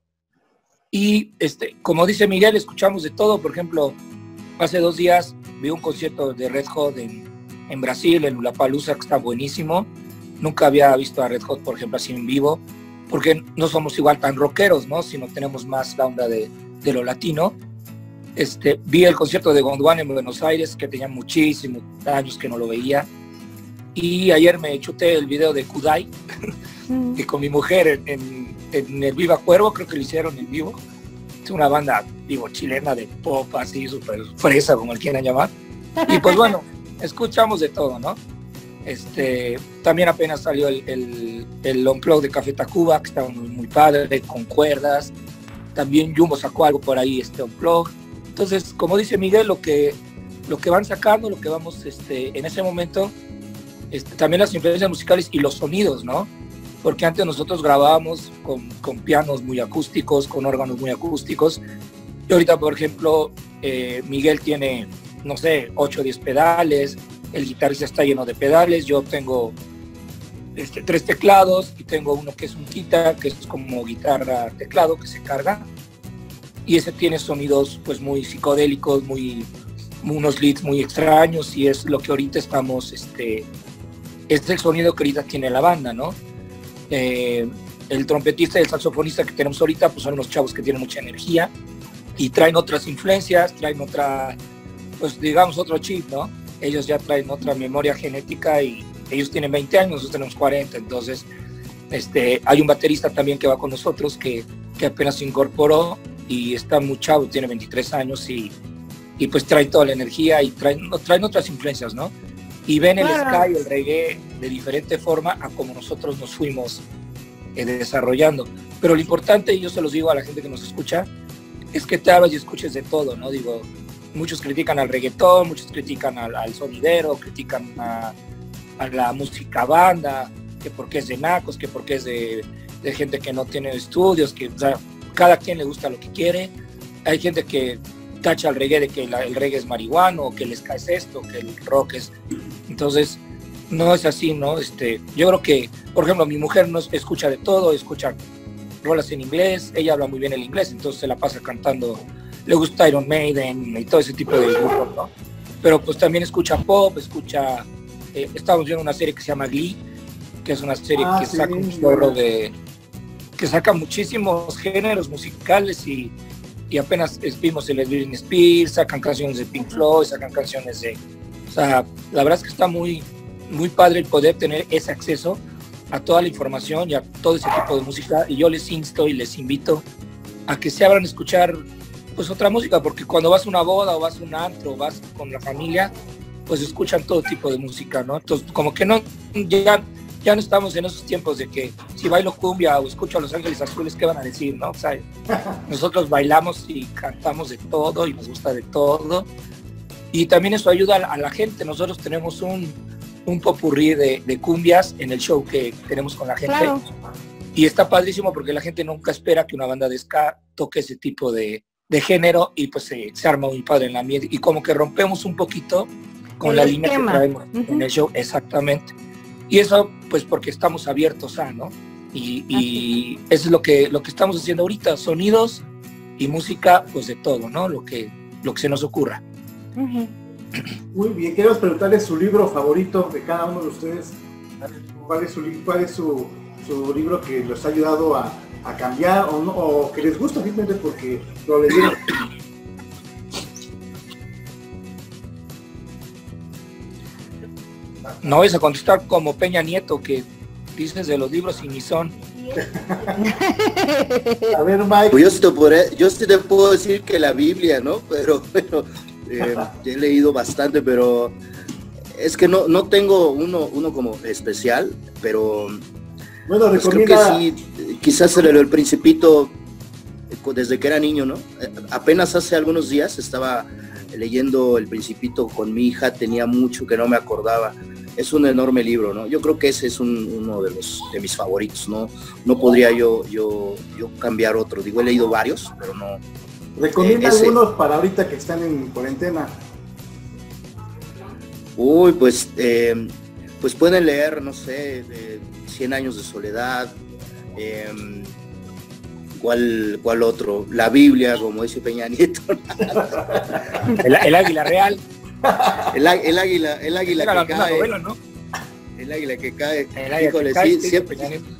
Y este, como dice Miguel, escuchamos de todo. Por ejemplo, hace dos días vi un concierto de Red Hot en, en Brasil, en Lollapalooza, que está buenísimo. Nunca había visto a Red Hot, por ejemplo, así en vivo, porque no somos igual tan rockeros, ¿no? Sino tenemos más la onda de, de lo latino. Este, vi el concierto de Gondwana en Buenos Aires, que tenía muchísimos años que no lo veía. Y ayer me chuté el video de Kudai, mm. que con mi mujer en, en, en el Viva Cuervo, creo que lo hicieron en vivo. Es una banda, digo, chilena de pop, así, súper fresa, como el quieran llamar. Y pues bueno, escuchamos de todo, ¿no? Este, también apenas salió el, el, el Unplugged de Café Tacuba, que estaba muy, muy padre, con cuerdas. También Jumbo sacó algo por ahí, este Unplugged. Entonces, como dice Miguel, lo que, lo que van sacando, lo que vamos este, en ese momento... Este, también las influencias musicales y los sonidos, ¿no? Porque antes nosotros grabábamos con, con pianos muy acústicos, con órganos muy acústicos. Y ahorita, por ejemplo, eh, Miguel tiene, no sé, ocho o diez pedales, el guitarrista está lleno de pedales, yo tengo este, tres teclados y tengo uno que es un guitar, que es como guitarra teclado que se carga. Y ese tiene sonidos pues muy psicodélicos, muy, unos leads muy extraños y es lo que ahorita estamos... Este, Este es el sonido que ahorita tiene la banda, ¿no? Eh, el trompetista y el saxofonista que tenemos ahorita pues son unos chavos que tienen mucha energía y traen otras influencias, traen otra, pues digamos otro chip, ¿no? Ellos ya traen otra memoria genética y ellos tienen veinte años, nosotros tenemos cuarenta, entonces este, hay un baterista también que va con nosotros que, que apenas se incorporó y está muy chavo, tiene veintitrés años y, y pues traen toda la energía y traen, traen otras influencias, ¿no? Y ven el ska y el reggae de diferente forma a como nosotros nos fuimos eh, desarrollando. Pero lo importante, y yo se los digo a la gente que nos escucha, es que te hablas y escuches de todo, ¿no? Digo, muchos critican al reggaetón, muchos critican al, al sonidero, critican a, a la música banda, que porque es de nacos, que porque es de, de gente que no tiene estudios, que o sea, cada quien le gusta lo que quiere. Hay gente que tacha al reggae de que la, el reggae es marihuano, o que les cae esto, que el rock es... Entonces, no es así, ¿no? Este, yo creo que, por ejemplo, mi mujer no escucha de todo, escucha rolas en inglés, ella habla muy bien el inglés, entonces se la pasa cantando, le gusta Iron Maiden y todo ese tipo de grupos, ¿no? Pero pues también escucha pop, escucha... Eh, estamos viendo una serie que se llama Glee, que es una serie ah, que sí, saca un chorro de... que saca muchísimos géneros musicales y, y apenas vimos el de Britney Spears, sacan canciones de Pink Floyd, sacan canciones de... O sea, la verdad es que está muy, muy padre el poder tener ese acceso a toda la información y a todo ese tipo de música, y yo les insto y les invito a que se abran a escuchar pues otra música, porque cuando vas a una boda o vas a un antro o vas con la familia, pues escuchan todo tipo de música, ¿no? Entonces como que no, ya, ya no estamos en esos tiempos de que si bailo cumbia o escucho a Los Ángeles Azules, ¿qué van a decir, no? O sea, nosotros bailamos y cantamos de todo y nos gusta de todo, y también eso ayuda a la gente. Nosotros tenemos un un popurrí de, de cumbias en el show que tenemos con la gente. Claro. Y está padrísimo porque la gente nunca espera que una banda de ska toque ese tipo de, de género, y pues se, se arma muy padre en la ambiente y como que rompemos un poquito con el la esquema. Línea que traemos uh-huh. en el show, exactamente. Y eso pues porque estamos abiertos a, ¿no? Y, y eso es lo que, lo que estamos haciendo ahorita, sonidos y música, pues de todo, ¿no? Lo que, lo que se nos ocurra. Uh-huh. Muy bien, queremos preguntarles su libro favorito de cada uno de ustedes. ¿Cuál es su, cuál es su, su libro que los ha ayudado a, a cambiar o, no, o que les gusta simplemente porque lo leyeron? No vais a contestar como Peña Nieto, que dices de los libros y ni son. A ver, Mike. Pues yo, sí te podré, yo sí te puedo decir que la Biblia, ¿no? Pero, pero eh, he leído bastante, pero es que no, no tengo uno, uno como especial, pero bueno, pues creo que sí, quizás el, el Principito, desde que era niño, ¿no? Apenas hace algunos días estaba leyendo El Principito con mi hija, tenía mucho que no me acordaba. Es un enorme libro, ¿no? Yo creo que ese es un, uno de los de mis favoritos, ¿no? No podría yo, yo, yo cambiar otro. Digo, he leído varios, pero no. Recomienda eh, algunos para ahorita que están en cuarentena. Uy, pues, eh, pues pueden leer, no sé, eh, Cien años de soledad. Eh, ¿cuál, ¿Cuál otro? La Biblia, como dice Peña Nieto. el, el Águila Real. El, el águila, el águila que la cae. Novela, ¿no? El águila que cae. El águila Híjole, que cae, sí, sí, siempre.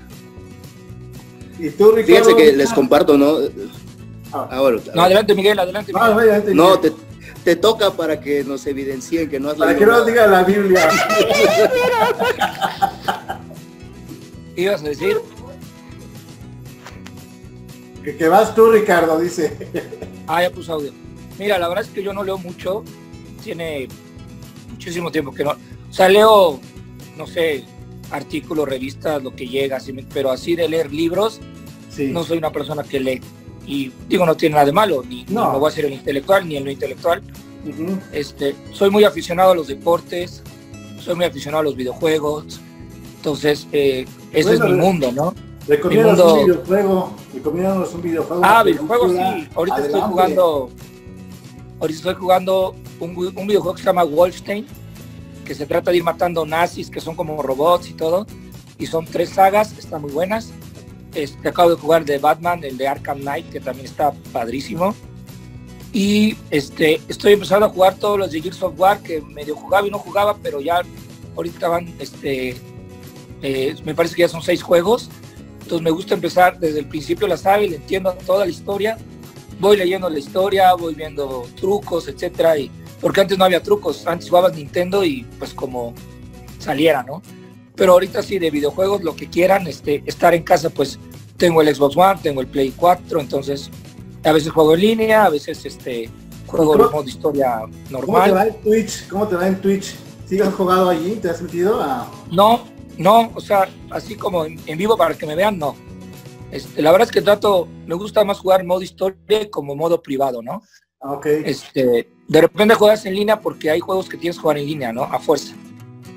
¿Y tú, Ricardo? Fíjense que les comparto, ¿no? Ah. Ah, bueno, no, adelante, Miguel, adelante. Miguel. Ah, adelante, no, te, te toca para que nos evidencien que no has Para que no nos diga la Biblia. ¿Ibas a decir? Que, que vas tú, Ricardo, dice. Ah, ya puse audio. Mira, la verdad es que yo no leo mucho. Tiene muchísimo tiempo que no. O sea, leo, no sé, artículos, revistas, lo que llega, así, pero así de leer libros, sí. No soy una persona que lee. Y digo, no tiene nada de malo, ni, no. ni me voy a hacer el intelectual, ni el no intelectual. Uh-huh. Este, soy muy aficionado a los deportes, soy muy aficionado a los videojuegos. Entonces, eh, ese bueno, es mi mundo, ¿no? Recomiéndanos mundo... un videojuego. Recomiéndanos un videojuego. Ah, videojuegos, sí. Ahorita Adelante. estoy jugando. Ahorita estoy jugando un, un videojuego que se llama Wolfenstein, que se trata de ir matando nazis, que son como robots y todo. Y son tres sagas, están muy buenas. Este, acabo de jugar de Batman, el de Arkham Knight, que también está padrísimo. Y este, estoy empezando a jugar todos los de Gears of War, que medio jugaba y no jugaba, pero ya ahorita van, este, eh, me parece que ya son seis juegos. Entonces me gusta empezar desde el principio de la saga y le entiendo toda la historia. Voy leyendo la historia, voy viendo trucos, etcétera, y porque antes no había trucos, antes jugabas Nintendo y pues como saliera, ¿no? Pero ahorita sí, de videojuegos, lo que quieran, este, estar en casa, pues tengo el Xbox One, tengo el Play cuatro, entonces a veces juego en línea, a veces este, juego en modo historia normal. ¿Cómo te va en Twitch? ¿Cómo te va en Twitch? ¿Sí has jugado allí? ¿Te has metido a...? No, no, o sea, así como en, en vivo para que me vean, no. Este, la verdad es que trato, me gusta más jugar modo historia como modo privado, ¿no? Ok. Este, de repente juegas en línea porque hay juegos que tienes que jugar en línea, ¿no? A fuerza.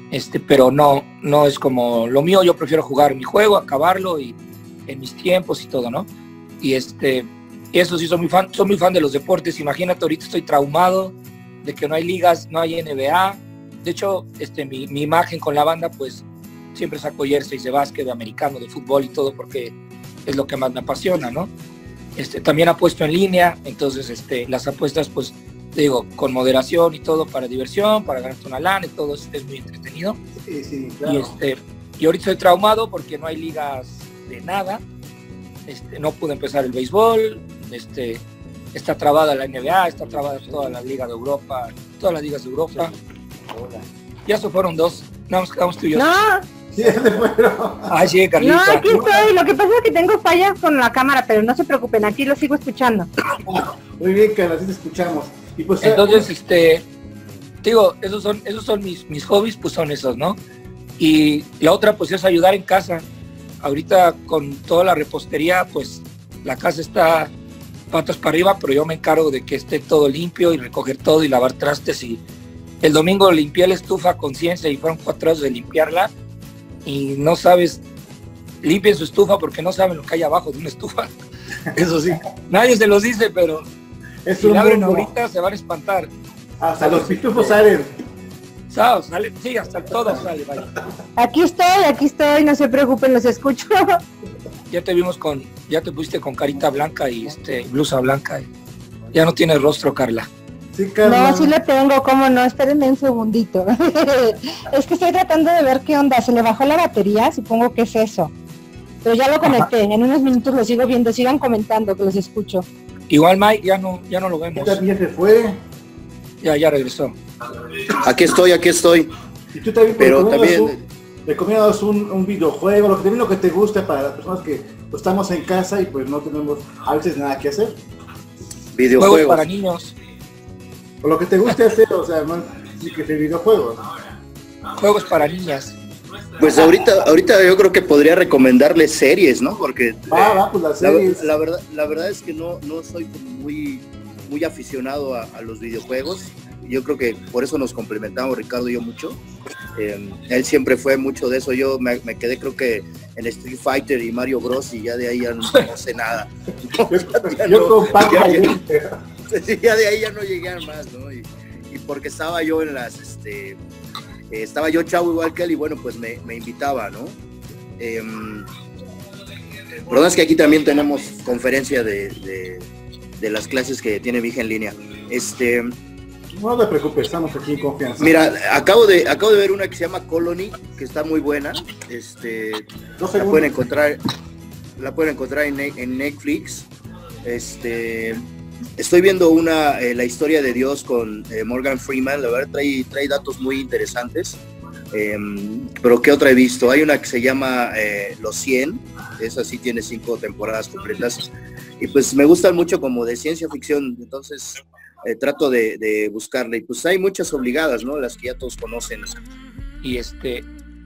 este, pero no, no es como lo mío. Yo prefiero jugar mi juego, acabarlo y en mis tiempos y todo, ¿no? Y este, eso sí, soy muy fan, soy muy fan de los deportes. Imagínate, ahorita estoy traumado de que no hay ligas, no hay N B A. De hecho, este, mi, mi imagen con la banda, pues siempre saco jerseys de básquet, de americano, de fútbol y todo, porque es lo que más me apasiona, ¿no? Este, también apuesto en línea, entonces este, las apuestas, pues, te digo, con moderación y todo, para diversión, para ganarte una lana y todo, es, es muy entretenido. Sí, sí, claro. Y, este, y ahorita estoy traumado porque no hay ligas de nada. Este, no pude empezar el béisbol, este, está trabada la N B A, está trabada toda la Liga de Europa, todas las ligas de Europa. Ya se fueron dos, no nos quedamos tú y yo. No, Sí, se fueron. Ay, sí, Carlita. no, aquí estoy. Lo que pasa es que tengo fallas con la cámara, pero no se preocupen, aquí lo sigo escuchando. Muy bien, Carla, así te escuchamos. Y pues, Entonces, este, digo, esos son, esos son mis, mis hobbies, pues son esos, ¿no? Y la otra, pues es ayudar en casa. Ahorita con toda la repostería, pues la casa está patas para arriba, pero yo me encargo de que esté todo limpio y recoger todo y lavar trastes. Y el domingo limpié la estufa a conciencia y fueron cuatro horas de limpiarla. Y no sabes, limpien su estufa porque no saben lo que hay abajo de una estufa. eso sí. Nadie se los dice, pero Es si un la abren mundo. ahorita se van a espantar. Hasta los pitufos salen. ¿Sabes? Sale, sí, hasta todo sale, vaya. Aquí estoy, aquí estoy, no se preocupen, los escucho. Ya te vimos con, ya te pusiste con carita blanca y este blusa blanca. Ya no tienes rostro, Carla. Sí, Carla. No, sí le tengo, cómo no, espérenme un segundito. Es que estoy tratando de ver qué onda, se le bajó la batería, supongo que es eso. Pero ya lo conecté, en unos minutos lo sigo viendo, sigan comentando que los escucho. Igual Mike ya no, ya no lo vemos. También se fue. Ya, ya regresó. Aquí estoy, aquí estoy. Y tú también, Pero recomiendas también- un, recomiendas un, un videojuego, lo que también lo que te guste para las personas que pues, estamos en casa y pues no tenemos a veces nada que hacer. Juegos Videojuegos. para niños, O lo que te guste hacer, o sea, no sí que sea videojuegos. juegos para niñas. Pues ahorita, ahorita yo creo que podría recomendarles series, ¿no? Porque Va, eh, va, pues las la, series. la verdad, la verdad es que no, no soy como muy, muy aficionado a, a los videojuegos. Yo creo que por eso nos complementamos Ricardo y yo mucho. Eh, él siempre fue mucho de eso. Yo me, me quedé creo que en Street Fighter y Mario Bros. Y ya de ahí ya no, no sé nada. Ya Yo no- comparto. ya- ya- Sí, ya de ahí ya no llegué a más, ¿no? Y, y porque estaba yo en las, este, eh, estaba yo chavo igual que él y bueno, pues me, me invitaba, ¿no? Eh, el problema es que aquí también tenemos conferencia de, de, de las clases que tiene mi hija en línea. Este, No te preocupes, estamos aquí en confianza. mira, acabo de, acabo de ver una que se llama Colony, que está muy buena. Este, Dos la segundos. pueden encontrar, la pueden encontrar en, Ne- en Netflix. Este, estoy viendo una, eh, la historia de Dios con eh, Morgan Freeman. La verdad trae, trae datos muy interesantes. Eh, pero ¿qué otra he visto? Hay una que se llama eh, Los cien. Esa sí tiene cinco temporadas completas. Y pues me gustan mucho como de ciencia ficción. Entonces eh, trato de, de buscarle. Y pues hay muchas obligadas, ¿no? Las que ya todos conocen. Y este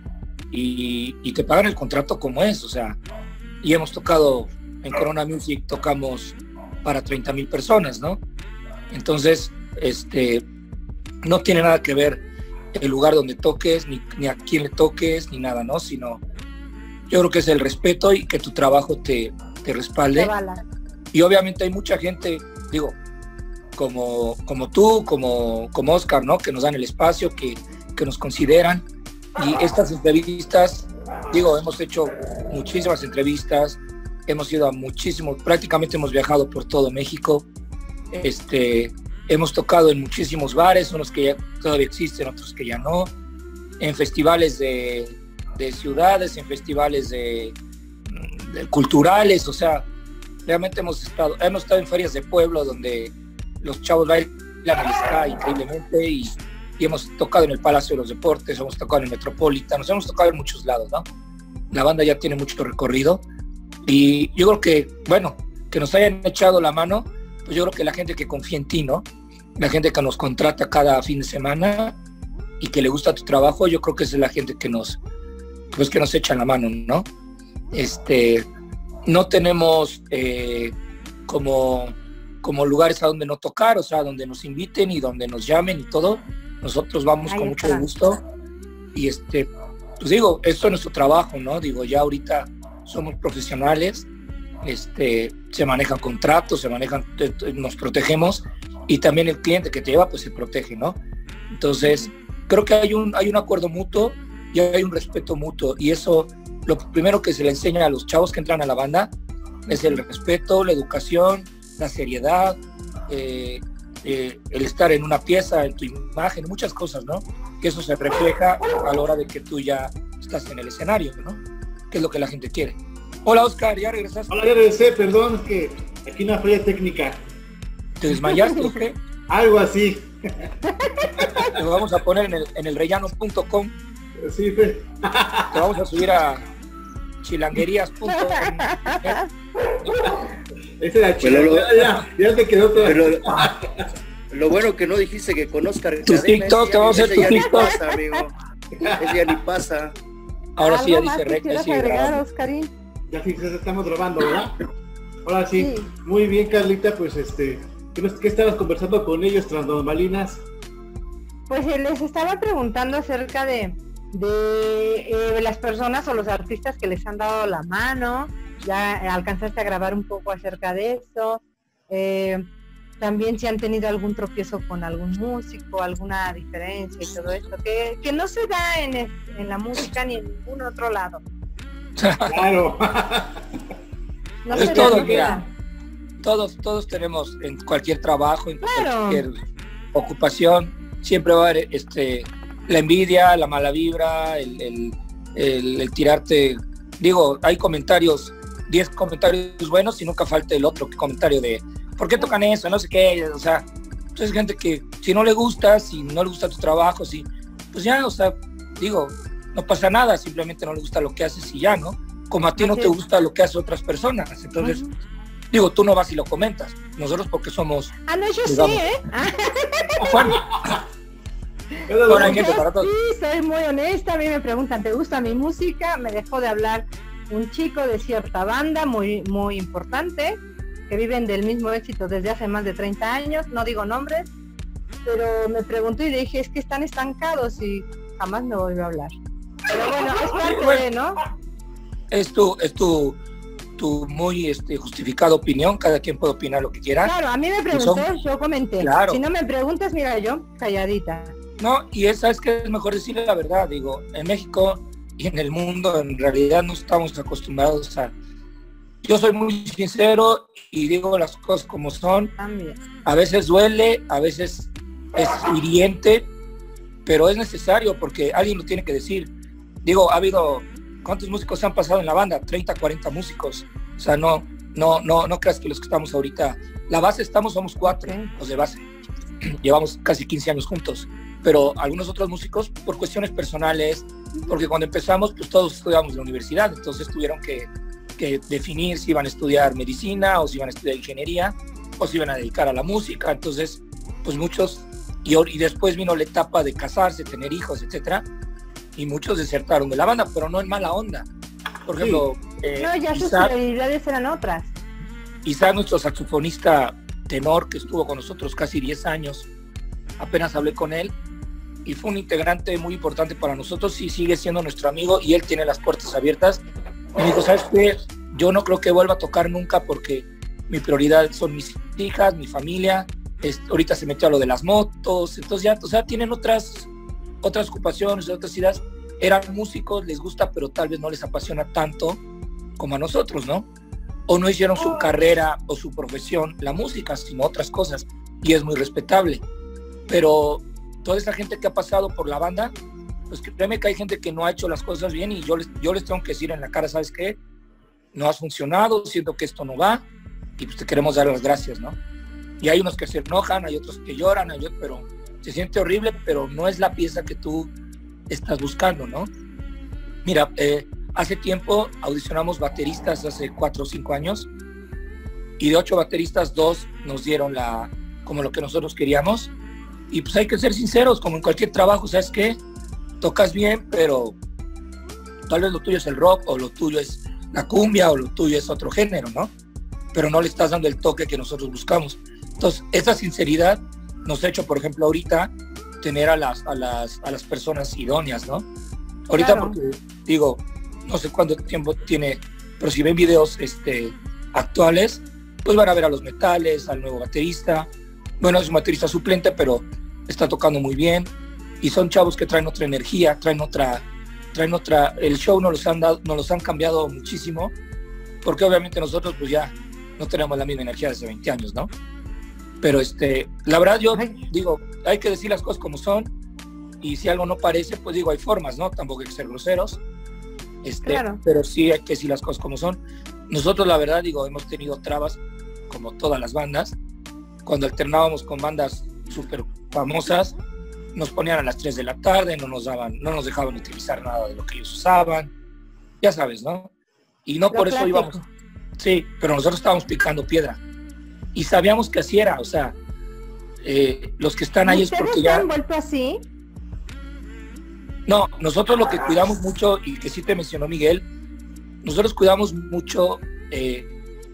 y, y te pagan el contrato como es, o sea, y hemos tocado en Corona Music, tocamos para treinta mil personas, ¿no? Entonces, este no tiene nada que ver el lugar donde toques, ni, ni a quién le toques, ni nada, ¿no? Sino yo creo que es el respeto y que tu trabajo te, te respalde. Qué bala. Y obviamente hay mucha gente, digo, como, como tú, como, como Oscar, ¿no? Que nos dan el espacio, que, que nos consideran. Y estas entrevistas, digo, hemos hecho muchísimas entrevistas, hemos ido a muchísimos, prácticamente hemos viajado por todo México. Este, hemos tocado en muchísimos bares, unos que ya todavía existen, otros que ya no, en festivales de, de ciudades, en festivales de, de culturales, o sea, realmente hemos estado, hemos estado en ferias de pueblo donde los chavos bailan el ska increíblemente y, y hemos tocado en el Palacio de los Deportes, hemos tocado en el Metropolitan, nos hemos tocado en muchos lados, ¿no? La banda ya tiene mucho recorrido y yo creo que, bueno, que nos hayan echado la mano, pues yo creo que la gente que confía en ti, ¿no? La gente que nos contrata cada fin de semana y que le gusta tu trabajo, yo creo que esa es la gente que nos, pues que nos echa la mano, ¿no? Este, no tenemos eh, como, como lugares a donde no tocar, o sea, donde nos inviten y donde nos llamen y todo. Nosotros vamos Ahí con mucho está. gusto y este, pues digo, esto es nuestro trabajo, ¿no? Digo, ya ahorita somos profesionales, este, se manejan contratos, se manejan, nos protegemos, y también el cliente que te lleva, pues se protege, ¿no? Entonces, creo que hay un, hay un acuerdo mutuo y hay un respeto mutuo, y eso, lo primero que se le enseña a los chavos que entran a la banda es el respeto, la educación, la seriedad, eh, eh, el estar en una pieza, en tu imagen, muchas cosas, ¿no? Que eso se refleja a la hora de que tú ya estás en el escenario, ¿no? Que es lo que la gente quiere. Hola, Oscar, ¿ya regresaste? Hola, ya regresé, perdón, es que aquí una falla técnica. ¿Te desmayaste o qué? Algo así. Te lo vamos a poner en el, en el rellano punto com. Sí, fe. Te vamos a subir a chilanguerías punto com. Ese era chido. Pero lo- Ya, ya, ya te quedó todo. Pero lo bueno que no dijiste que con Oscar Tu Cadena, TikTok, ese te vamos a hacer ese tu ya ni TikTok. pasa, amigo. Ese ya ni pasa. Ahora sí ya ¿Algo más dice que recta, quieras sí, agregar, grabando. Oscarín? Ya fíjate, estamos grabando, ¿verdad? Ahora sí. Sí. Muy bien, Carlita, pues este, ¿qué, nos- qué estabas conversando con ellos tras bambalinas? Pues eh, les estaba preguntando acerca de, de eh, las personas o los artistas que les han dado la mano. Ya eh, alcanzaste a grabar un poco acerca de eso. Eh, también si han tenido algún tropiezo con algún músico, alguna diferencia y todo esto, que, que no se da en, es- en la música ni en ningún otro lado. Claro. No Es se todo, da. mira. Todos, todos tenemos en cualquier trabajo, en Claro. cualquier ocupación, siempre va a haber este, la envidia, la mala vibra, el, el, el- el tirarte. Digo, hay comentarios, diez comentarios buenos y nunca falta el otro comentario de ¿por qué tocan eso? No sé qué, o sea, pues es gente que si no le gusta, si no le gusta tu trabajo, si, pues ya, o sea, digo, no pasa nada, simplemente no le gusta lo que haces y ya, ¿no? Como a ti no Así te es. gusta lo que hacen otras personas, entonces, Ujú. digo, tú no vas y lo comentas, nosotros porque somos, Ah, no, yo Digamos. sí, ¿eh? Ah, bueno, Cada ahora hay uno- gente para todos. sí, soy muy honesta. A mí me preguntan, ¿te gusta mi música? Me dejó de hablar un chico de cierta banda muy, muy importante, que viven del mismo éxito desde hace más de treinta años, no digo nombres, pero me preguntó y le dije, es que están estancados y jamás me volvió a hablar. Pero bueno, es parte de, ¿no? Es tu, es tu, tu muy este, justificada opinión, cada quien puede opinar lo que quiera. Claro, a mí me Pues preguntó, son- yo comenté. Claro. Si no me preguntas, mira, yo calladita. No, y esa es que es mejor decir la verdad, digo, en México y en el mundo en realidad no estamos acostumbrados a... Yo soy muy sincero y digo las cosas como son, También. a veces duele, a veces es hiriente, pero es necesario porque alguien lo tiene que decir. Digo, ha habido, ¿cuántos músicos han pasado en la banda? treinta, cuarenta músicos, o sea, no, no, no, no creas que los que estamos ahorita, la base estamos, somos cuatro, Ok. los de base, llevamos casi quince años juntos, pero algunos otros músicos por cuestiones personales, porque cuando empezamos pues todos estudiamos en la universidad, entonces tuvieron que, que definir si iban a estudiar medicina o si iban a estudiar ingeniería o si iban a dedicar a la música, entonces pues muchos, y, y después vino la etapa de casarse, tener hijos, etcétera, y muchos desertaron de la banda, pero no en mala onda. Por ejemplo, eh, No, ya sus Isaac, prioridades eran otras. Isaac, nuestro saxofonista tenor que estuvo con nosotros casi diez años, apenas hablé con él y fue un integrante muy importante para nosotros y sigue siendo nuestro amigo y él tiene las puertas abiertas. Me dijo, ¿sabes qué? Yo no creo que vuelva a tocar nunca porque mi prioridad son mis hijas, mi familia, es, ahorita se metió a lo de las motos, entonces ya, o sea, tienen otras, otras ocupaciones, otras ideas, eran músicos, les gusta, pero tal vez no les apasiona tanto como a nosotros, ¿no? O no hicieron su carrera o su profesión, la música, sino otras cosas, y es muy respetable. Pero toda esa gente que ha pasado por la banda, pues créeme que hay gente que no ha hecho las cosas bien y yo les, yo les tengo que decir en la cara, ¿sabes qué? No has funcionado, siento que esto no va y pues te queremos dar las gracias, ¿no? Y hay unos que se enojan, hay otros que lloran, hay otros, pero se siente horrible, pero no es la pieza que tú estás buscando, ¿no? Mira, eh, hace tiempo audicionamos bateristas, hace cuatro o cinco años, y de ocho bateristas, dos nos dieron la, como lo que nosotros queríamos, y pues hay que ser sinceros, como en cualquier trabajo, ¿sabes qué? Tocas bien, pero tal vez lo tuyo es el rock, o lo tuyo es la cumbia, o lo tuyo es otro género, ¿no? Pero no le estás dando el toque que nosotros buscamos. Entonces, esa sinceridad nos ha hecho, por ejemplo, ahorita, tener a las, a las, a las personas idóneas, ¿no? Ahorita Claro. porque, digo, no sé cuánto tiempo tiene, pero si ven videos este, actuales, pues van a ver a los Metales, al nuevo baterista. Bueno, es un baterista suplente, pero está tocando muy bien. Y son chavos que traen otra energía, traen otra, traen otra, el show nos los han dado, nos los han cambiado muchísimo, porque obviamente nosotros pues ya no tenemos la misma energía de hace veinte años, ¿no? Pero este, la verdad yo Ay. digo, hay que decir las cosas como son, y si algo no parece, pues digo, hay formas, ¿no? Tampoco hay que ser groseros, este, Claro. pero sí hay que decir las cosas como son. Nosotros la verdad digo, hemos tenido trabas, como todas las bandas, cuando alternábamos con bandas súper famosas, nos ponían a las tres de la tarde, no nos daban, no nos dejaban utilizar nada de lo que ellos usaban, ya sabes, ¿no? Y no Lo por eso clásico. íbamos, sí, pero nosotros estábamos picando piedra y sabíamos que así era, o sea, eh, los que están ahí es ¿Ustedes porque se ya, han vuelto así? no, nosotros lo que cuidamos mucho, y que sí te mencionó Miguel, nosotros cuidamos mucho eh,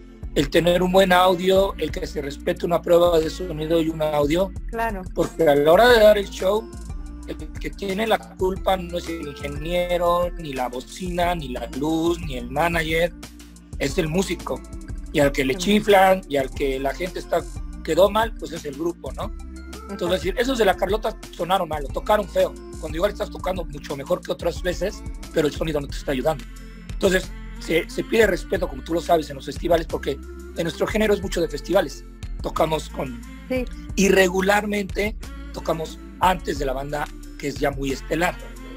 el tener un buen audio, el que se respete una prueba de sonido y un audio, Claro. porque a la hora de dar el show, el que tiene la culpa no es el ingeniero, ni la bocina, ni la luz, ni el manager, es el músico. Y al que le chiflan, y al que la gente está quedó mal, pues es el grupo, ¿no? Entonces, decir, esos de la Carlota sonaron mal, tocaron feo, cuando igual estás tocando mucho mejor que otras veces, pero el sonido no te está ayudando. Entonces, se, se pide respeto, como tú lo sabes, en los festivales, porque en nuestro género es mucho de festivales. Tocamos con... Sí. Y regularmente tocamos antes de la banda que es ya muy estelar.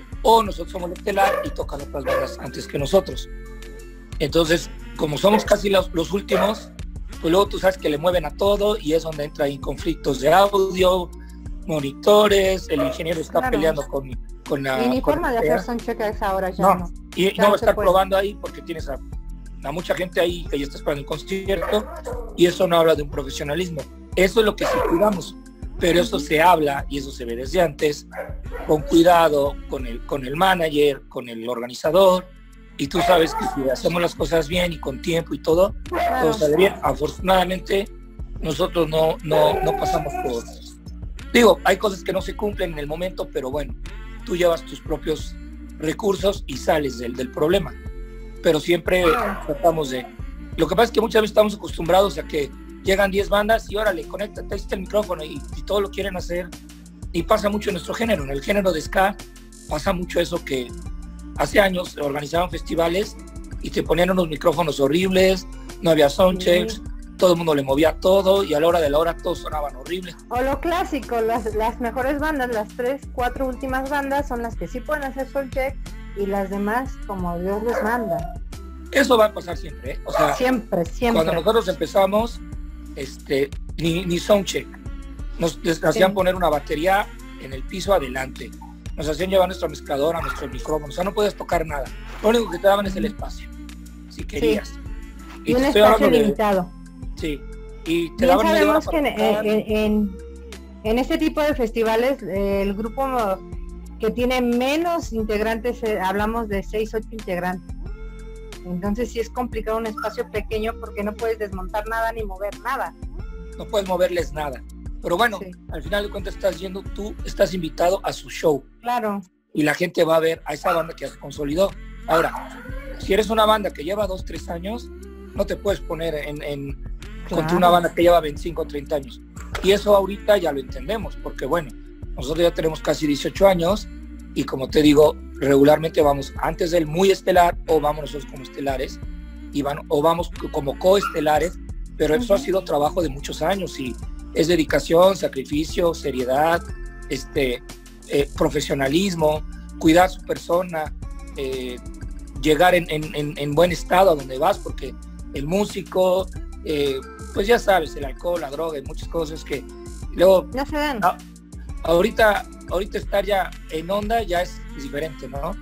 O nosotros somos el estelar y tocan otras bandas antes que nosotros. Entonces, como somos casi los, los últimos, pues luego tú sabes que le mueven a todo y es donde entra ahí conflictos de audio, monitores, el ingeniero está Claro. peleando con, con la... Y ni con forma de hacer soundcheck a esa hora ya No, no. y Ya no no va a se estar puede. probando ahí porque tienes a, a mucha gente ahí que ya está esperando el concierto y eso no habla de un profesionalismo. Eso es lo que sí cuidamos, pero eso se habla y eso se ve desde antes, con cuidado, con el, con el manager, con el organizador, y tú sabes que si hacemos las cosas bien y con tiempo y todo, Claro. todo sale bien. Afortunadamente, nosotros no, no, no pasamos por... Digo, hay cosas que no se cumplen en el momento, pero bueno, tú llevas tus propios recursos y sales del, del problema. Pero siempre tratamos de... Lo que pasa es que muchas veces estamos acostumbrados a que llegan diez bandas y órale, conéctate, ahí está el micrófono y, y todo lo quieren hacer. Y pasa mucho en nuestro género, en el género de ska, pasa mucho eso que hace años organizaban festivales y te ponían unos micrófonos horribles, no había soundchecks, sí. Todo el mundo le movía todo y a la hora de la hora todos sonaban horribles. O lo clásico, las, las mejores bandas, las tres, cuatro últimas bandas son las que sí pueden hacer soundcheck y las demás como Dios les manda. Eso va a pasar siempre, ¿eh? O sea, siempre, siempre. Cuando nosotros empezamos, este, ni, ni soundcheck. Nos hacían sí. poner una batería en el piso adelante. Nos hacían llevar nuestra mezcladora, nuestro micrófono. O sea, no podías tocar nada. Lo único que te daban es el espacio, si querías. Sí. Y, y un espacio limitado. De, sí. Y te Bien daban sabemos que en, en, en, en este tipo de festivales, eh, el grupo que tiene menos integrantes, eh, hablamos de seis, ocho integrantes. Entonces sí es complicado un espacio pequeño porque no puedes desmontar nada ni mover nada. No puedes moverles nada. Pero bueno, sí. Al final de cuentas estás yendo, tú estás invitado a su show. Claro. Y la gente va a ver a esa banda que se consolidó. Ahora, si eres una banda que lleva dos, tres años, no te puedes poner en, en claro. contra una banda que lleva veinticinco o treinta años. Y eso ahorita ya lo entendemos, porque bueno, nosotros ya tenemos casi dieciocho años y como te digo, regularmente vamos antes del muy estelar o vamos nosotros como estelares y van, o vamos como coestelares, pero eso uh-huh. ha sido trabajo de muchos años y es dedicación, sacrificio, seriedad, este, eh, profesionalismo, cuidar a su persona, eh, llegar en, en, en buen estado a donde vas, porque el músico, eh, pues ya sabes, el alcohol, la droga y muchas cosas que luego... Ya se dan. A, ahorita, ahorita estar ya en onda ya es diferente, ¿no?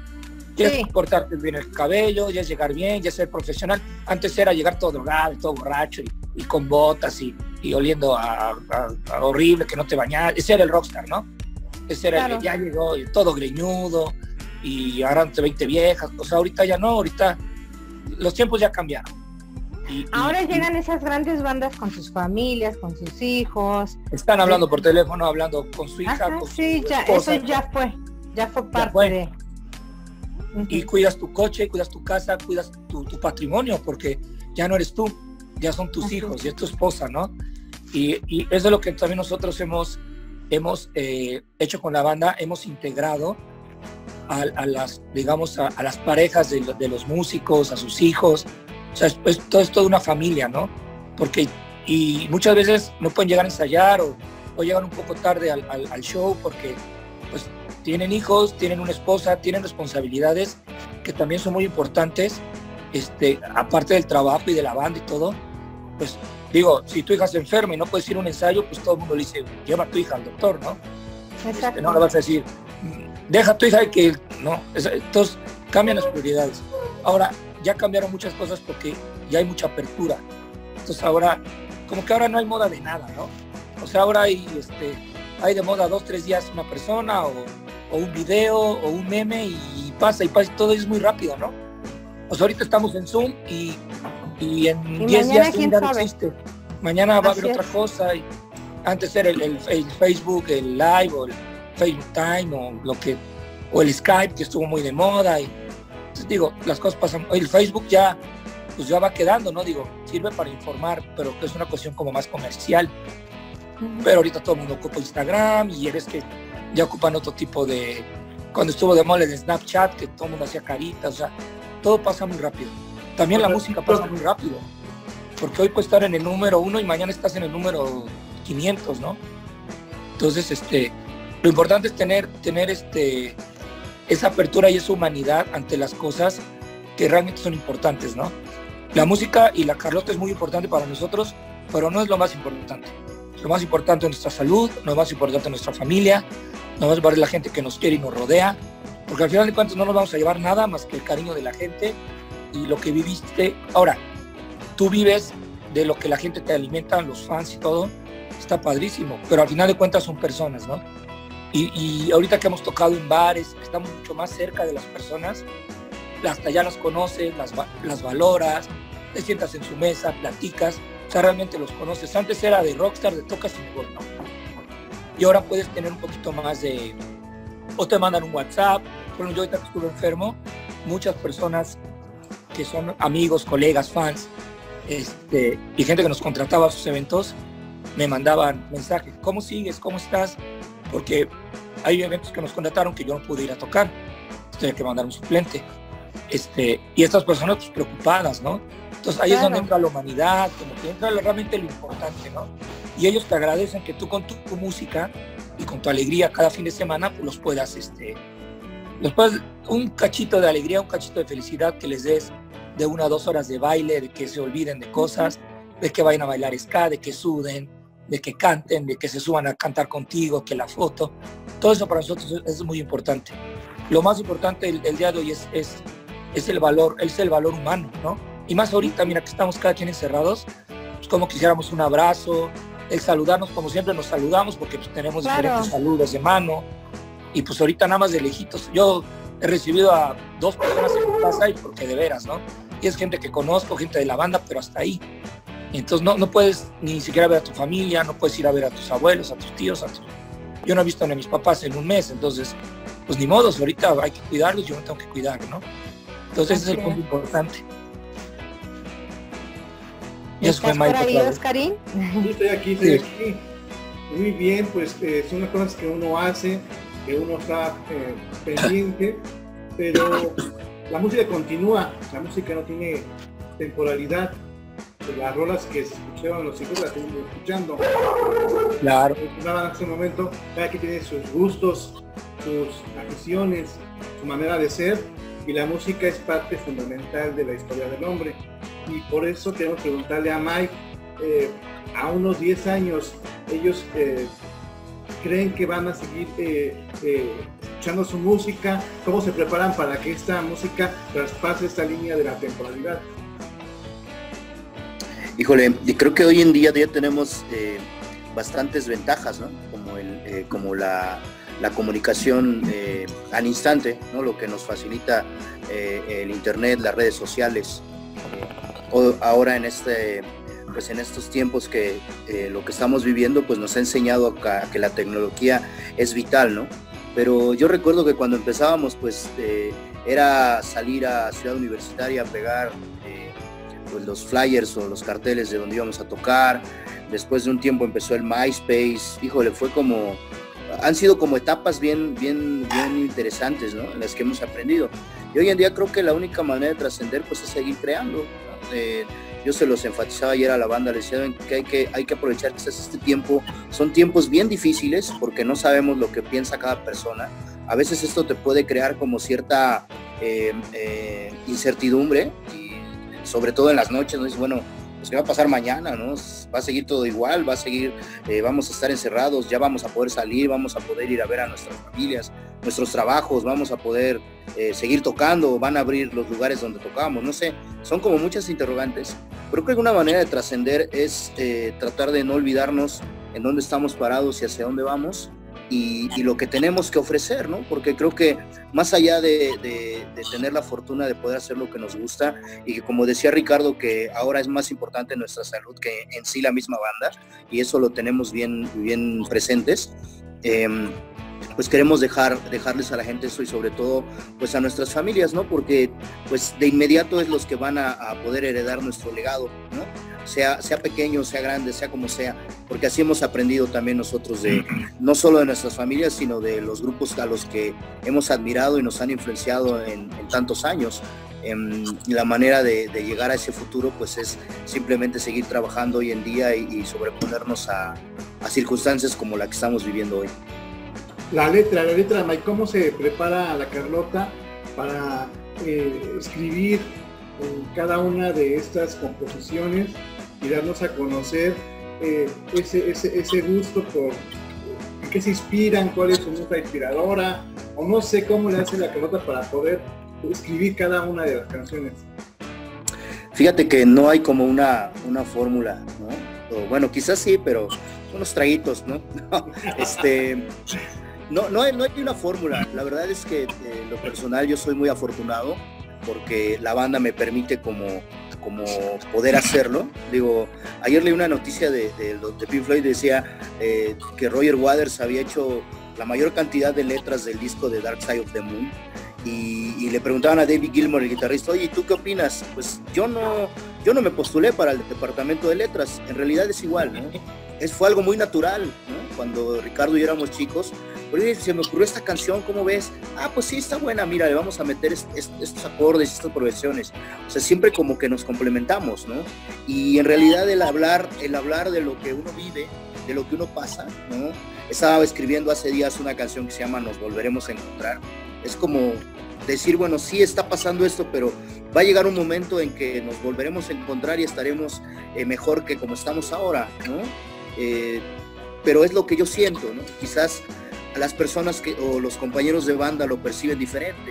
Ya sí. es cortarte bien el cabello, ya es llegar bien, ya es ser profesional. Antes era llegar todo drogado, todo borracho y, y con botas y, y oliendo a, a, a horrible, que no te bañabas. Ese era el rockstar, ¿no? Ese era claro. el que ya llegó y todo greñudo y ahora veinte viejas. O sea, ahorita ya no, ahorita los tiempos ya cambiaron. Y, ahora y, llegan y, esas grandes bandas con sus familias, con sus hijos. Están hablando sí. por teléfono, hablando con su hija. Ajá, con sí, su ya, esposa. eso ya fue, ya fue parte ya fue. de... Ujú. y cuidas tu coche, cuidas tu casa, cuidas tu, tu patrimonio, porque ya no eres tú, ya son tus Así hijos es. y es tu esposa, ¿no? Y, y eso es lo que también nosotros hemos, hemos eh, hecho con la banda, hemos integrado a, a las, digamos, a, a las parejas de, de los músicos, a sus hijos, o sea, es, es, todo, es toda una familia, ¿no? Porque, y muchas veces no pueden llegar a ensayar o, o llegan un poco tarde al, al, al show porque, pues, tienen hijos, tienen una esposa, tienen responsabilidades que también son muy importantes, este, aparte del trabajo y de la banda y todo, pues digo, si tu hija se enferma y no puedes ir a un ensayo, pues todo el mundo le dice, lleva a tu hija al doctor, ¿no? Exacto. Este, no le vas a decir, deja a tu hija que, no, es, entonces cambian las prioridades. Ahora, ya cambiaron muchas cosas porque ya hay mucha apertura, entonces ahora, como que ahora no hay moda de nada, ¿no? O sea, ahora hay, este, hay de moda dos, tres días una persona o, o un video o un meme y pasa y pasa y todo es muy rápido, ¿no? O sea, ahorita estamos en Zoom y, y en diez días Zoom ya no existe. Mañana va a haber otra cosa. Y antes era el, el, el Facebook, el Live o el Facebook Time o lo que, o el Skype que estuvo muy de moda. Y, entonces digo, las cosas pasan. El Facebook ya, pues ya va quedando, ¿no? Digo, sirve para informar, pero que es una cuestión como más comercial. Pero ahorita todo el mundo ocupa Instagram y eres que ya ocupan otro tipo de... Cuando estuvo de moda el Snapchat, que todo el mundo hacía caritas, o sea, todo pasa muy rápido. También la música pasa muy rápido, porque hoy puedes estar en el número uno y mañana estás en el número quinientos, ¿no? Entonces, este, lo importante es tener, tener este, esa apertura y esa humanidad ante las cosas que realmente son importantes, ¿no? La música y la Carlota es muy importante para nosotros, pero no es lo más importante. Lo más importante es nuestra salud, lo más importante es nuestra familia, lo más importante es la gente que nos quiere y nos rodea, porque al final de cuentas no nos vamos a llevar nada más que el cariño de la gente y lo que viviste. Ahora, tú vives de lo que la gente te alimenta, los fans y todo, está padrísimo, pero al final de cuentas son personas, ¿no? Y, y ahorita que hemos tocado en bares, que estamos mucho más cerca de las personas, hasta ya las conoces, las, las valoras, te sientas en su mesa, platicas, o sea, realmente los conoces. Antes era de rockstar, de tocas y mejor, ¿no? Y ahora puedes tener un poquito más de... O te mandan un WhatsApp. Bueno, yo ahorita que estuve enfermo, muchas personas que son amigos, colegas, fans, este, y gente que nos contrataba a sus eventos, me mandaban mensajes. ¿Cómo sigues? ¿Cómo estás? Porque hay eventos que nos contrataron que yo no pude ir a tocar. Tenía que mandar un suplente. Este, y estas personas pues, preocupadas, ¿no? Entonces ahí claro. es donde entra la humanidad, como que entra realmente lo importante, ¿no? Y ellos te agradecen que tú con tu, tu música y con tu alegría cada fin de semana pues los puedas, este, los puedas, un cachito de alegría, un cachito de felicidad que les des de una o dos horas de baile, de que se olviden de cosas, de que vayan a bailar ska, de que suden, de que canten, de que se suban a cantar contigo, que la foto, todo eso para nosotros es, es muy importante. Lo más importante el, el día de hoy es, es, es el valor, es el valor humano, ¿no? Y más ahorita, mira que estamos cada quien encerrados, pues como quisiéramos un abrazo, el saludarnos como siempre nos saludamos porque pues, tenemos claro. diferentes saludos de mano y pues ahorita nada más de lejitos. Yo he recibido a dos personas en mi casa y porque de veras, ¿no? Y es gente que conozco, gente de la banda, pero hasta ahí. Y entonces no, no puedes ni siquiera ver a tu familia, no puedes ir a ver a tus abuelos, a tus tíos, a tus... Yo no he visto a mis papás en un mes, entonces pues ni modos, ahorita hay que cuidarlos, yo me tengo que cuidar, ¿no? Entonces ese es el punto importante. ¿Estás por ahí, Oscarín? Sí, estoy aquí, estoy sí. aquí. Muy bien, pues eh, son las cosas que uno hace, que uno está eh, pendiente, pero la música continúa, la música no tiene temporalidad. Las rolas que escuchaban los hijos las seguimos escuchando. Claro. Hace un momento, cada quien tiene sus gustos, sus aficiones, su manera de ser, y la música es parte fundamental de la historia del hombre. Y por eso queremos preguntarle a Mike, eh, a unos diez años, ellos eh, creen que van a seguir eh, eh, escuchando su música, cómo se preparan para que esta música traspase esta línea de la temporalidad. Híjole, y creo que hoy en día ya tenemos eh, bastantes ventajas, ¿no? Como, el, eh, como la, la comunicación eh, al instante, ¿no? Lo que nos facilita eh, el internet, las redes sociales. O, ahora en este, pues en estos tiempos que eh, lo que estamos viviendo, pues nos ha enseñado a que la tecnología es vital, ¿no? Pero yo recuerdo que cuando empezábamos, pues eh, era salir a Ciudad Universitaria a pegar eh, pues los flyers o los carteles de donde íbamos a tocar. Después de un tiempo empezó el MySpace. Híjole, fue como, han sido como etapas bien, bien, bien interesantes, ¿no? En las que hemos aprendido. Y hoy en día creo que la única manera de trascender pues es seguir creando, ¿no? Eh, yo se los enfatizaba ayer a la banda, les decía que hay que, hay que aprovechar quizás este tiempo. Son tiempos bien difíciles porque no sabemos lo que piensa cada persona. A veces esto te puede crear como cierta eh, eh, incertidumbre, y sobre todo en las noches, ¿no? Es bueno, pues ¿qué va a pasar mañana, no? Va a seguir todo igual, va a seguir, eh, vamos a estar encerrados, ya vamos a poder salir, vamos a poder ir a ver a nuestras familias, nuestros trabajos, vamos a poder eh, seguir tocando, van a abrir los lugares donde tocamos, no sé, son como muchas interrogantes. Creo que una manera de trascender es eh, tratar de no olvidarnos en dónde estamos parados y hacia dónde vamos, y, y lo que tenemos que ofrecer, ¿no? Porque creo que más allá de, de, de tener la fortuna de poder hacer lo que nos gusta, y que como decía Ricardo, que ahora es más importante nuestra salud que en sí la misma banda, y eso lo tenemos bien, bien presentes, eh, pues queremos dejar, dejarles a la gente eso, y sobre todo pues a nuestras familias, ¿no? Porque pues de inmediato es los que van a, a poder heredar nuestro legado, ¿no? Sea, sea pequeño, sea grande, sea como sea, porque así hemos aprendido también nosotros, de no solo de nuestras familias, sino de los grupos a los que hemos admirado y nos han influenciado en, en tantos años. En, y la manera de, de llegar a ese futuro pues es simplemente seguir trabajando hoy en día y, y sobreponernos a, a circunstancias como la que estamos viviendo hoy. La letra, la letra, Mike, ¿cómo se prepara la Carlota para eh, escribir en cada una de estas composiciones y darnos a conocer eh, ese, ese, ese gusto por en qué se inspiran, cuál es su música inspiradora, o no sé cómo le hace la Carlota para poder escribir cada una de las canciones? Fíjate que no hay como una, una fórmula, ¿no? O, bueno, quizás sí, pero son unos traguitos, ¿no? No, este, no, no, hay, no hay una fórmula. La verdad es que en lo personal yo soy muy afortunado porque la banda me permite como, como poder hacerlo. Digo, ayer leí una noticia de, de, de Pink Floyd, decía eh, que Roger Waters había hecho la mayor cantidad de letras del disco de Dark Side of the Moon, y, y le preguntaban a David Gilmour, el guitarrista, oye, ¿y tú qué opinas? Pues yo no, yo no me postulé para el departamento de letras, en realidad es igual, ¿no? Es, fue algo muy natural, ¿no? Cuando Ricardo y yo éramos chicos, oye, se me ocurrió esta canción, ¿cómo ves? Ah, pues sí, está buena, mira, le vamos a meter est est estos acordes, estas progresiones. O sea, siempre como que nos complementamos, ¿no? Y en realidad el hablar, el hablar de lo que uno vive, de lo que uno pasa, ¿no? Estaba escribiendo hace días una canción que se llama Nos Volveremos a Encontrar. Es como decir, bueno, sí está pasando esto, pero va a llegar un momento en que nos volveremos a encontrar y estaremos eh, mejor que como estamos ahora, ¿no? Eh, pero es lo que yo siento, ¿no? Quizás a las personas que, o los compañeros de banda lo perciben diferente,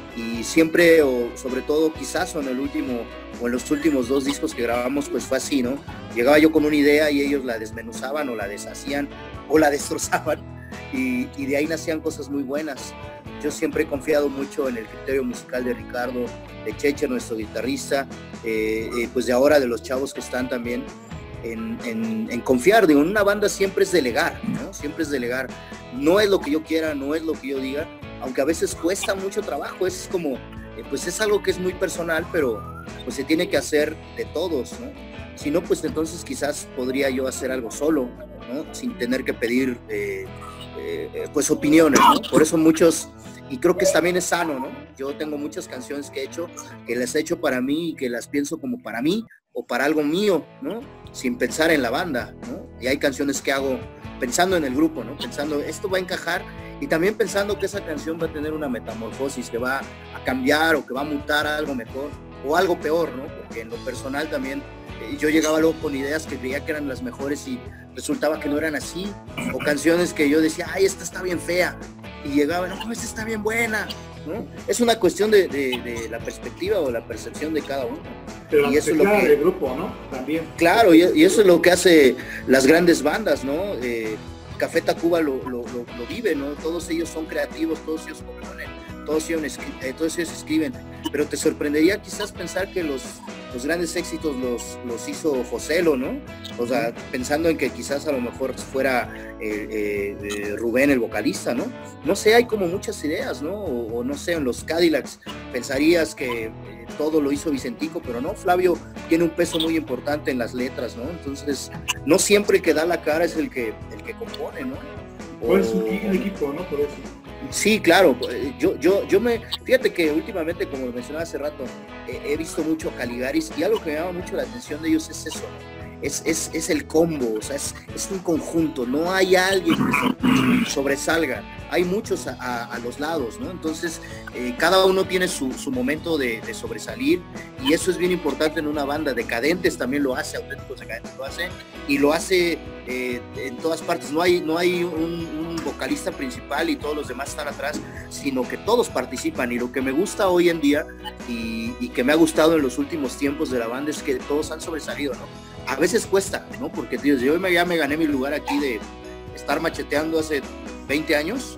y siempre, o sobre todo quizás o en el último o en los últimos dos discos que grabamos, pues fue así, ¿no? Llegaba yo con una idea y ellos la desmenuzaban o la deshacían o la destrozaban, y, y de ahí nacían cosas muy buenas. Yo siempre he confiado mucho en el criterio musical de Ricardo, de Cheche, nuestro guitarrista, eh, eh, pues de ahora de los chavos que están también, en, en, en confiar. Digo, en una banda siempre es delegar, ¿no? Siempre es delegar. No es lo que yo quiera, no es lo que yo diga, aunque a veces cuesta mucho trabajo. Es como, eh, pues es algo que es muy personal, pero pues se tiene que hacer de todos, ¿no? Si no, pues entonces quizás podría yo hacer algo solo, ¿no? Sin tener que pedir eh, eh, pues opiniones, ¿no? Por eso muchos, y creo que también es sano, ¿no? Yo tengo muchas canciones que he hecho, que las he hecho para mí y que las pienso como para mí o para algo mío, ¿no? Sin pensar en la banda, ¿no? Y hay canciones que hago pensando en el grupo, ¿no? Pensando, esto va a encajar, y también pensando que esa canción va a tener una metamorfosis, que va a cambiar o que va a mutar a algo mejor o algo peor, ¿no? Porque en lo personal también eh, yo llegaba luego con ideas que creía que eran las mejores y resultaba que no eran así, o canciones que yo decía, ay, esta está bien fea, y llegaba, no, esta está bien buena, ¿no? Es una cuestión de, de, de la perspectiva o la percepción de cada uno. Pero y eso es lo que, del grupo, ¿no? También. Claro, y, y eso es lo que hace las grandes bandas, ¿no? Eh, Café Tacuba lo, lo, lo, lo vive, ¿no? Todos ellos son creativos, todos ellos componen, todos ellos, eh, todos ellos escriben, pero te sorprendería quizás pensar que los los grandes éxitos los, los hizo Joselo, ¿no? O sea, pensando en que quizás a lo mejor fuera eh, eh, eh, Rubén el vocalista, ¿no? No sé, hay como muchas ideas, ¿no? O, o no sé, en los Cadillacs pensarías que eh, todo lo hizo Vicentico, pero no, Flavio tiene un peso muy importante en las letras, ¿no? Entonces, no siempre el que da la cara es el que, el que compone, ¿no? O... Pues un equipo, ¿no? Por eso. Sí, claro, yo, yo, yo me, fíjate que últimamente, como lo mencionaba hace rato, eh, he visto mucho a Caligaris y algo que me llama mucho la atención de ellos es eso, es, es, es el combo, o sea, es, es un conjunto, no hay alguien que sobresalga, hay muchos a, a, a los lados, ¿no? Entonces, eh, cada uno tiene su, su momento de, de sobresalir y eso es bien importante en una banda. Decadentes también lo hace, Auténticos Decadentes lo hace y lo hace eh, en todas partes. No hay, no hay un, un vocalista principal y todos los demás están atrás, sino que todos participan y lo que me gusta hoy en día y, y que me ha gustado en los últimos tiempos de la banda es que todos han sobresalido, ¿no? A veces cuesta, ¿no? Porque, tío, yo ya me gané mi lugar aquí de estar macheteando hace veinte años,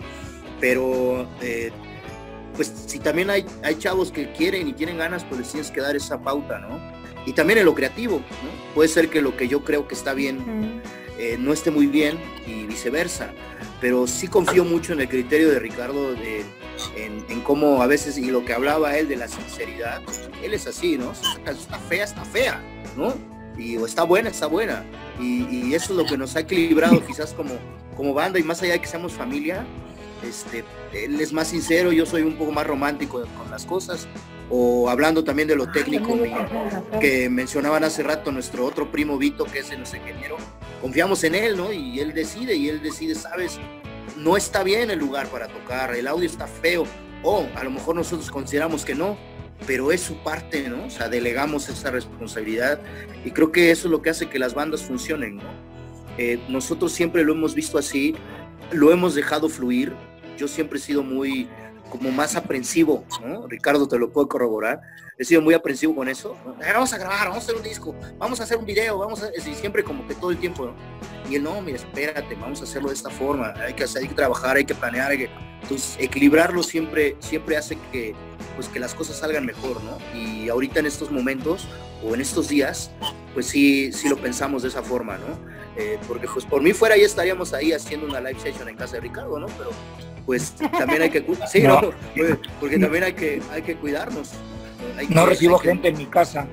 pero eh, pues si también hay, hay chavos que quieren y tienen ganas, pues les tienes que dar esa pauta, ¿no? Y también en lo creativo, ¿no? Puede ser que lo que yo creo que está bien eh, no esté muy bien y viceversa, pero sí confío mucho en el criterio de Ricardo, de, en, en cómo a veces, y lo que hablaba él de la sinceridad, él es así, ¿no? Si está fea, está fea, ¿no? Y o está buena, está buena. Y, y eso es lo que nos ha equilibrado quizás como, como banda, y más allá de que seamos familia, este, él es más sincero, yo soy un poco más romántico con las cosas, o hablando también de lo técnico mi, que mencionaban hace rato nuestro otro primo Vito, que es nuestro ingeniero, confiamos en él, ¿no? Y él decide, y él decide, sabes, no está bien el lugar para tocar, el audio está feo, o a lo mejor nosotros consideramos que no, pero es su parte, ¿no? O sea, delegamos esa responsabilidad y creo que eso es lo que hace que las bandas funcionen, ¿no? Eh, nosotros siempre lo hemos visto así, lo hemos dejado fluir. Yo siempre he sido muy, como más aprensivo, ¿no? Ricardo te lo puedo corroborar, he sido muy aprensivo con eso, ¿no? Eh, vamos a grabar, vamos a hacer un disco, vamos a hacer un video, vamos a... Y siempre como que todo el tiempo, ¿no? Y él, no, mira, espérate, vamos a hacerlo de esta forma, hay que hacer, hay que trabajar, hay que planear, hay que... Entonces, equilibrarlo siempre, siempre hace que, pues, que las cosas salgan mejor, ¿no? Y ahorita en estos momentos, o en estos días, pues sí, sí lo pensamos de esa forma, ¿no? Eh, porque pues por mí fuera ya estaríamos ahí haciendo una live session en casa de Ricardo, ¿no? Pero pues también hay que... Sí, no, ¿no? Porque también hay que, hay que cuidarnos. Hay que, no recibo que... gente en mi casa.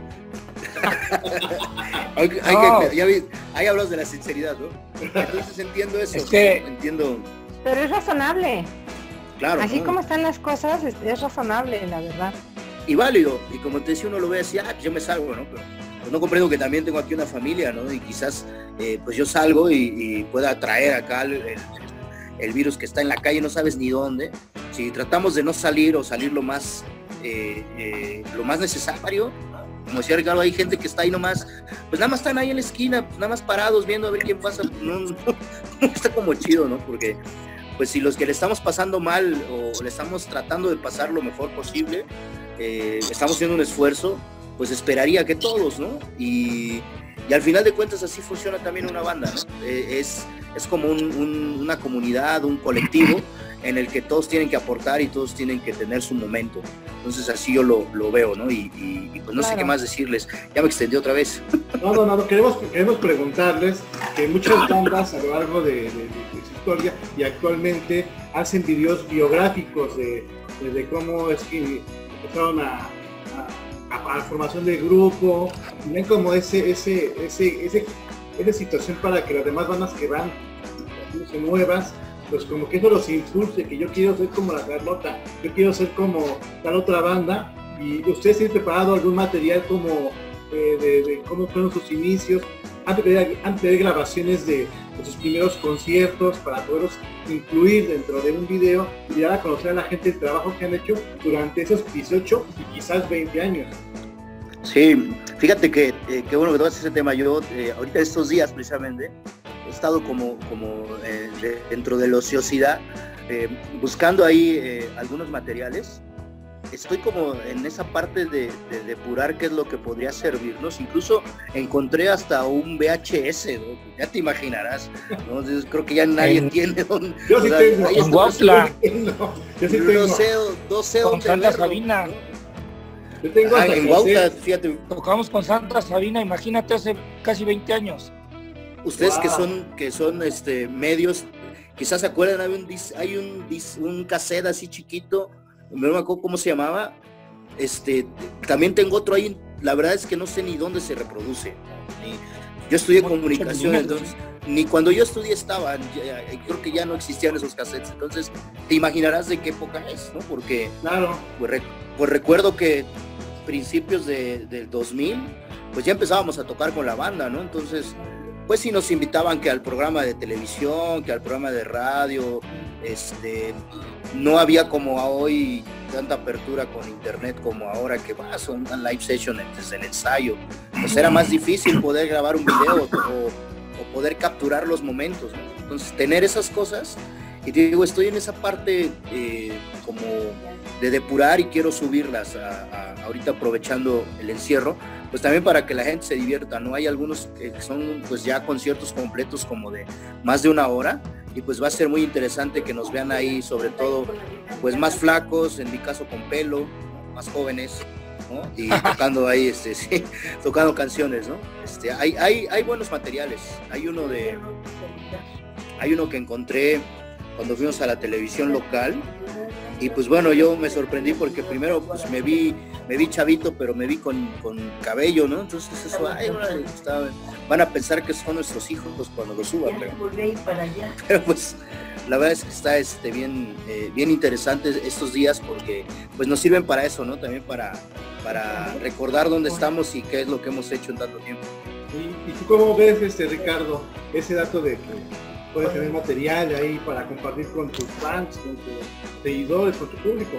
hay, hay no. que, ya ves, ahí hablas de la sinceridad, ¿no? Entonces entiendo eso. Es que... ¿no? Entiendo. Pero es razonable. Claro. Así ¿no? como están las cosas, es, es razonable, la verdad. Y válido. Y como te decía, uno lo ve así, ah, pues yo me salgo, ¿no? Pero pues no comprendo que también tengo aquí una familia, ¿no? Y quizás eh, pues yo salgo y, y pueda traer acá el, el, el virus que está en la calle, no sabes ni dónde. Si tratamos de no salir o salir lo más, eh, eh, lo más necesario, como decía Ricardo, hay gente que está ahí nomás, pues nada más están ahí en la esquina, pues nada más parados viendo a ver quién pasa. No, no, no está como chido, ¿no? Porque pues si los que le estamos pasando mal o le estamos tratando de pasar lo mejor posible, eh, estamos haciendo un esfuerzo, pues esperaría que todos, ¿no? Y, y al final de cuentas así funciona también una banda, ¿no? Eh, es, es como un, un, una comunidad, un colectivo en el que todos tienen que aportar y todos tienen que tener su momento. Entonces así yo lo, lo veo, ¿no? Y, y, y pues no claro. sé qué más decirles. Ya me extendí otra vez. No, no, no, queremos, queremos preguntarles que muchas bandas a lo largo de, de, de, de su historia y actualmente hacen videos biográficos de, de, de cómo es que empezaron a, a, a la formación del grupo, y ven como ese, ese, ese, ese, esa situación para que las demás bandas que van haciéndose nuevas, pues como que eso los impulse, que yo quiero ser como la Carlota, yo quiero ser como tal otra banda, y ustedes tienen preparado algún material como eh, de, de cómo fueron sus inicios, antes de, antes de grabaciones de, de sus primeros conciertos, para poderlos incluir dentro de un video y dar a conocer a la gente el trabajo que han hecho durante esos dieciocho y quizás veinte años. Sí, fíjate que, eh, que bueno que tocas ese tema. Yo eh, ahorita estos días precisamente he estado como, como eh, de, dentro de la ociosidad, eh, buscando ahí eh, algunos materiales. Estoy como en esa parte de, de depurar qué es lo que podría servirnos. Incluso encontré hasta un V H S, ¿no? Ya te imaginarás, ¿no? Entonces, creo que ya nadie en, entiende dónde. Yo sí o sea, tengo. En Guautla. No, yo sí tengo. No sé, no sé Con dónde Santa verlo, Sabina. ¿no? Yo tengo Ah, hasta en cassette. Huautla, fíjate, Tocamos con Santa Sabina, imagínate, hace casi veinte años. ustedes que Wow. son que son este medios, quizás se acuerdan, hay un dis- hay un dis- un cassette así chiquito, no me acuerdo cómo se llamaba. Este, también tengo otro ahí, la verdad es que no sé ni dónde se reproduce. Ni- yo estudié Mucho comunicación, dinero. entonces ni cuando yo estudié estaban, ya- creo que ya no existían esos cassettes, entonces te imaginarás de qué época es, ¿no? Porque Claro. pues, rec- pues recuerdo que principios de, del dos mil, pues ya empezábamos a tocar con la banda, ¿no? Entonces, pues sí nos invitaban que al programa de televisión, que al programa de radio, este, no había como a hoy tanta apertura con internet como ahora, que vas a una live session desde el ensayo, pues era más difícil poder grabar un video o, o poder capturar los momentos, ¿no? Entonces, tener esas cosas, y te digo, estoy en esa parte eh, como de depurar y quiero subirlas a, a- ahorita aprovechando el encierro, pues también para que la gente se divierta, ¿no? Hay algunos que son pues ya conciertos completos como de más de una hora, y pues va a ser muy interesante que nos vean ahí, sobre todo pues más flacos, en mi caso con pelo, más jóvenes, ¿no? Y tocando ahí, este, sí, tocando canciones, ¿no? Este, hay, hay, hay buenos materiales, hay uno de, hay uno que encontré cuando fuimos a la televisión local, y pues bueno, yo me sorprendí porque primero pues me vi, me vi chavito, pero me vi con, con cabello, ¿no? Entonces eso, ay, órale, está- van a pensar que son nuestros hijos pues, cuando los suban, pero, pero pues la verdad es que está este, bien, eh, bien interesante estos días, porque pues nos sirven para eso, ¿no? También para, para recordar dónde estamos y qué es lo que hemos hecho en tanto tiempo. ¿Y, y tú cómo ves, este Ricardo, ese dato de que puedes tener material ahí para compartir con tus fans, con tus seguidores, con tu público?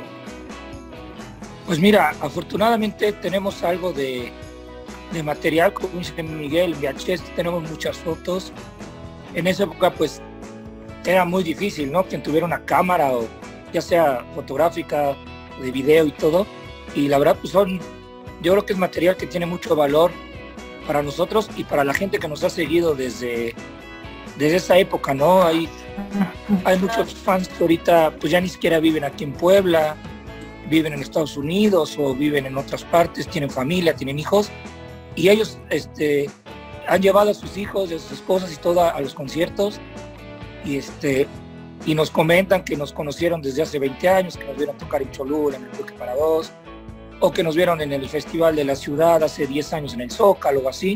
Pues mira, afortunadamente tenemos algo de, de material, como dice Miguel, V H S, tenemos muchas fotos. En esa época pues era muy difícil, ¿no? Quien tuviera una cámara, o ya sea fotográfica, de video y todo. Y la verdad pues son, yo creo que es material que tiene mucho valor para nosotros y para la gente que nos ha seguido desde, desde esa época, ¿no? Hay, hay muchos fans que ahorita pues ya ni siquiera viven aquí en Puebla, viven en Estados Unidos o viven en otras partes, tienen familia, tienen hijos, y ellos este, han llevado a sus hijos, a sus esposas y todo a los conciertos, y, este, y nos comentan que nos conocieron desde hace veinte años, que nos vieron tocar en Cholula, en el Bloque para Dos, o que nos vieron en el Festival de la Ciudad hace diez años en el Zócalo o así.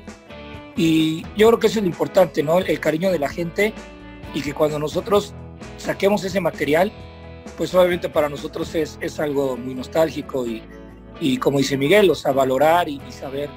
Y yo creo que eso es lo importante, ¿no? El cariño de la gente, y que cuando nosotros saquemos ese material, pues obviamente para nosotros es, es algo muy nostálgico, y, y como dice Miguel, o sea, valorar y, y saber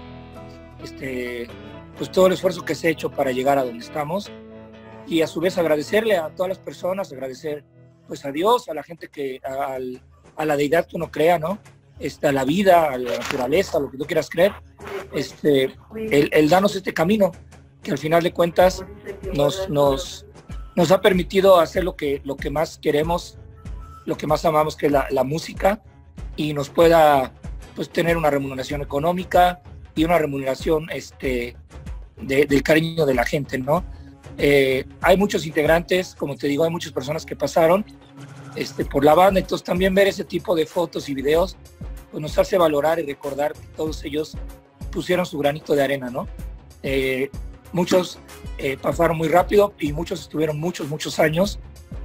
este, pues todo el esfuerzo que se ha hecho para llegar a donde estamos, y a su vez agradecerle a todas las personas, agradecer pues a Dios, a la gente que, a, al- a la deidad que uno crea, ¿no? Este, a la vida, a la naturaleza, a lo que tú quieras creer, este, el, el darnos este camino, que al final de cuentas nos, nos, nos ha permitido hacer lo que, lo que más queremos, lo que más amamos, que es la, la música, y nos pueda pues tener una remuneración económica y una remuneración este, de- del cariño de la gente, ¿no? Eh, hay muchos integrantes, como te digo, hay muchas personas que pasaron este, por la banda, entonces también ver ese tipo de fotos y videos pues nos hace valorar y recordar que todos ellos pusieron su granito de arena, ¿no? Eh, muchos eh, pasaron muy rápido y muchos estuvieron muchos, muchos años,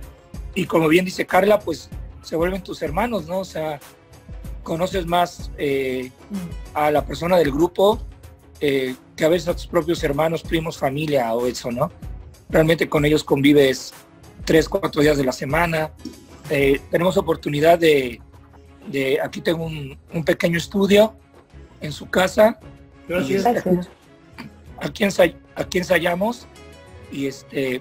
y como bien dice Carla, pues se vuelven tus hermanos, ¿no? O sea, conoces más eh, a la persona del grupo eh, que a veces a tus propios hermanos, primos, familia o eso, ¿no? Realmente con ellos convives tres, cuatro días de la semana. Eh, tenemos oportunidad de, de aquí tengo un, un pequeño estudio en su casa. Y Gracias. este, aquí, ensay- aquí ensayamos, y este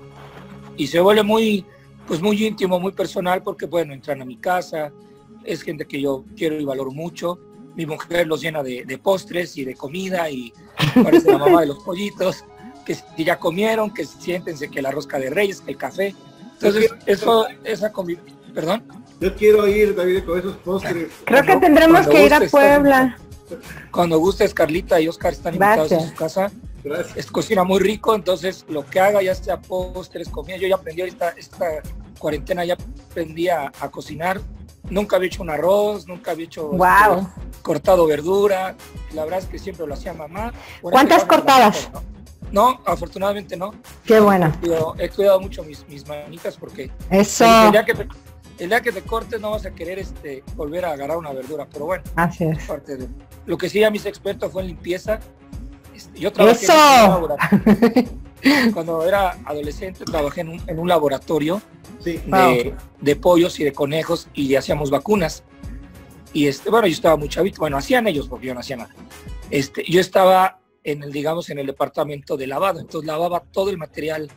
y se vuelve muy pues muy íntimo, muy personal, porque bueno, entran a mi casa, es gente que yo quiero y valoro mucho. Mi mujer los llena de, de postres y de comida, y parece la mamá de los pollitos, que si ya comieron, que siéntense, que la rosca de Reyes, que el café. Entonces, eso, esa convivencia, perdón. Yo quiero ir, David, con esos postres. Creo que Cuando- tendremos cuando que ir a gustes, Puebla. Cuando gustes, Carlita y Oscar están invitados Gracias. a su casa. Gracias. Es, cocina muy rico, entonces lo que haga, ya sea postres, comida, yo ya aprendí ahorita, esta cuarentena ya aprendí a, a cocinar nunca había hecho un arroz, nunca había hecho Wow. este, cortado verdura. La verdad es que siempre lo hacía mamá. Por ¿Cuántas eso, cortabas? ¿no? No, afortunadamente no. Qué bueno. Yo he cuidado mucho mis, mis manitas porque Eso. el día, que te, el día que te cortes no vas a querer este, volver a agarrar una verdura, pero bueno, Así es. parte de lo que sí a mis expertos fue en limpieza. Este, yo trabajé ¡Eso! en un laboratorio. Cuando era adolescente trabajé en un, en un laboratorio Sí. de, de pollos y de conejos y hacíamos vacunas. Y este, bueno, yo estaba muy chavito, bueno, hacían ellos porque yo no hacía nada. Este, yo estaba en el, digamos, en el departamento de lavado, entonces lavaba todo el material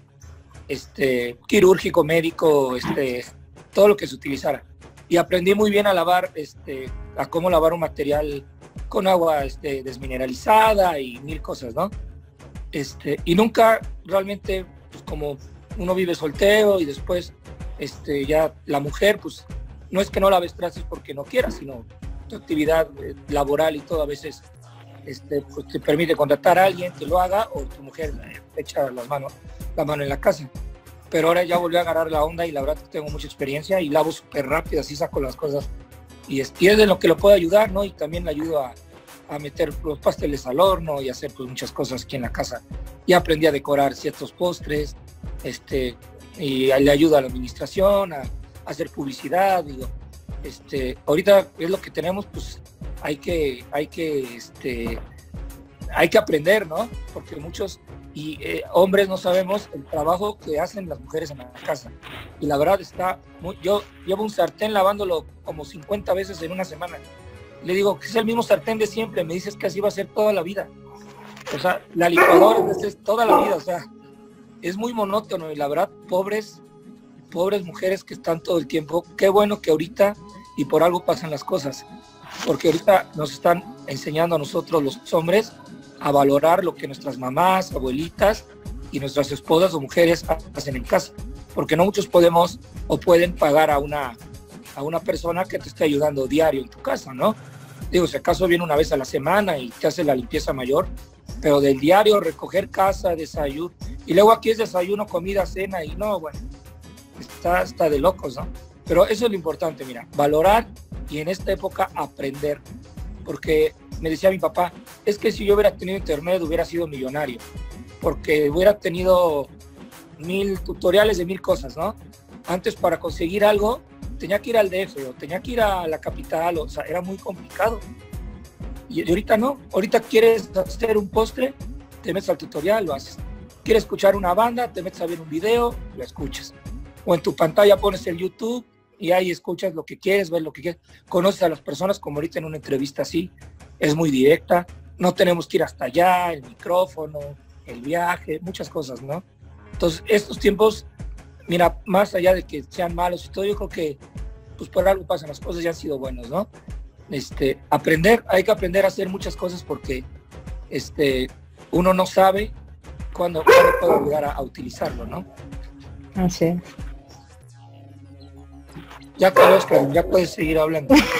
este, quirúrgico, médico, este, todo lo que se utilizara. Y aprendí muy bien a lavar, este, a cómo lavar un material con agua este, desmineralizada y mil cosas, ¿no? Este, y nunca realmente, pues como uno vive soltero y después este, ya la mujer, pues no es que no laves trastes porque no quiera, sino tu actividad eh, laboral y todo a veces este, pues te permite contratar a alguien que lo haga o tu mujer eh, echa las manos, la mano en la casa. Pero ahora ya volví a agarrar la onda y la verdad que tengo mucha experiencia y lavo súper rápido, así saco las cosas y es, y es de lo que lo puedo ayudar, ¿no? Y también le ayudo a, a meter los pasteles al horno y hacer pues, muchas cosas aquí en la casa. Y aprendí a decorar ciertos postres, este, y le ayudo a la administración, a, a hacer publicidad, digo, este, ahorita es lo que tenemos, pues hay que, hay que, este, hay que aprender, ¿no? Porque muchos y eh, hombres no sabemos el trabajo que hacen las mujeres en la casa. Y la verdad está, muy, yo llevo un sartén lavándolo como cincuenta veces en una semana. Le digo que es el mismo sartén de siempre, me dices que así va a ser toda la vida. O sea, la licuadora es toda la vida, o sea, es muy monótono y la verdad, pobres, pobres mujeres que están todo el tiempo. Qué bueno que ahorita, y por algo pasan las cosas, porque ahorita nos están enseñando a nosotros los hombres a valorar lo que nuestras mamás, abuelitas y nuestras esposas o mujeres hacen en casa, porque no muchos podemos o pueden pagar a una, a una persona que te esté ayudando diario en tu casa, ¿no? Digo, si acaso viene una vez a la semana y te hace la limpieza mayor, pero del diario, recoger casa, desayuno, y luego aquí es desayuno, comida, cena, y no, bueno, está, está de locos, ¿no? Pero eso es lo importante, mira, valorar y en esta época aprender, porque me decía mi papá, es que si yo hubiera tenido internet hubiera sido millonario, porque hubiera tenido mil tutoriales de mil cosas, ¿no? Antes para conseguir algo tenía que ir al D F o tenía que ir a la capital, o sea, era muy complicado. Y ahorita no, ahorita quieres hacer un postre, te metes al tutorial, lo haces. Quieres escuchar una banda, te metes a ver un video, lo escuchas. O en tu pantalla pones el YouTube y ahí escuchas lo que quieres, ves lo que quieres. Conoces a las personas como ahorita en una entrevista así, es muy directa, no tenemos que ir hasta allá, el micrófono, el viaje, muchas cosas, ¿no? Entonces, estos tiempos, mira, más allá de que sean malos y todo, yo creo que pues por algo pasan las cosas y han sido buenos, ¿no? Este, aprender, hay que aprender a hacer muchas cosas porque este, uno no sabe cuándo, cuándo puede llegar a, a utilizarlo, ¿no? Así. Ya Carlos, ya puedes seguir hablando. Te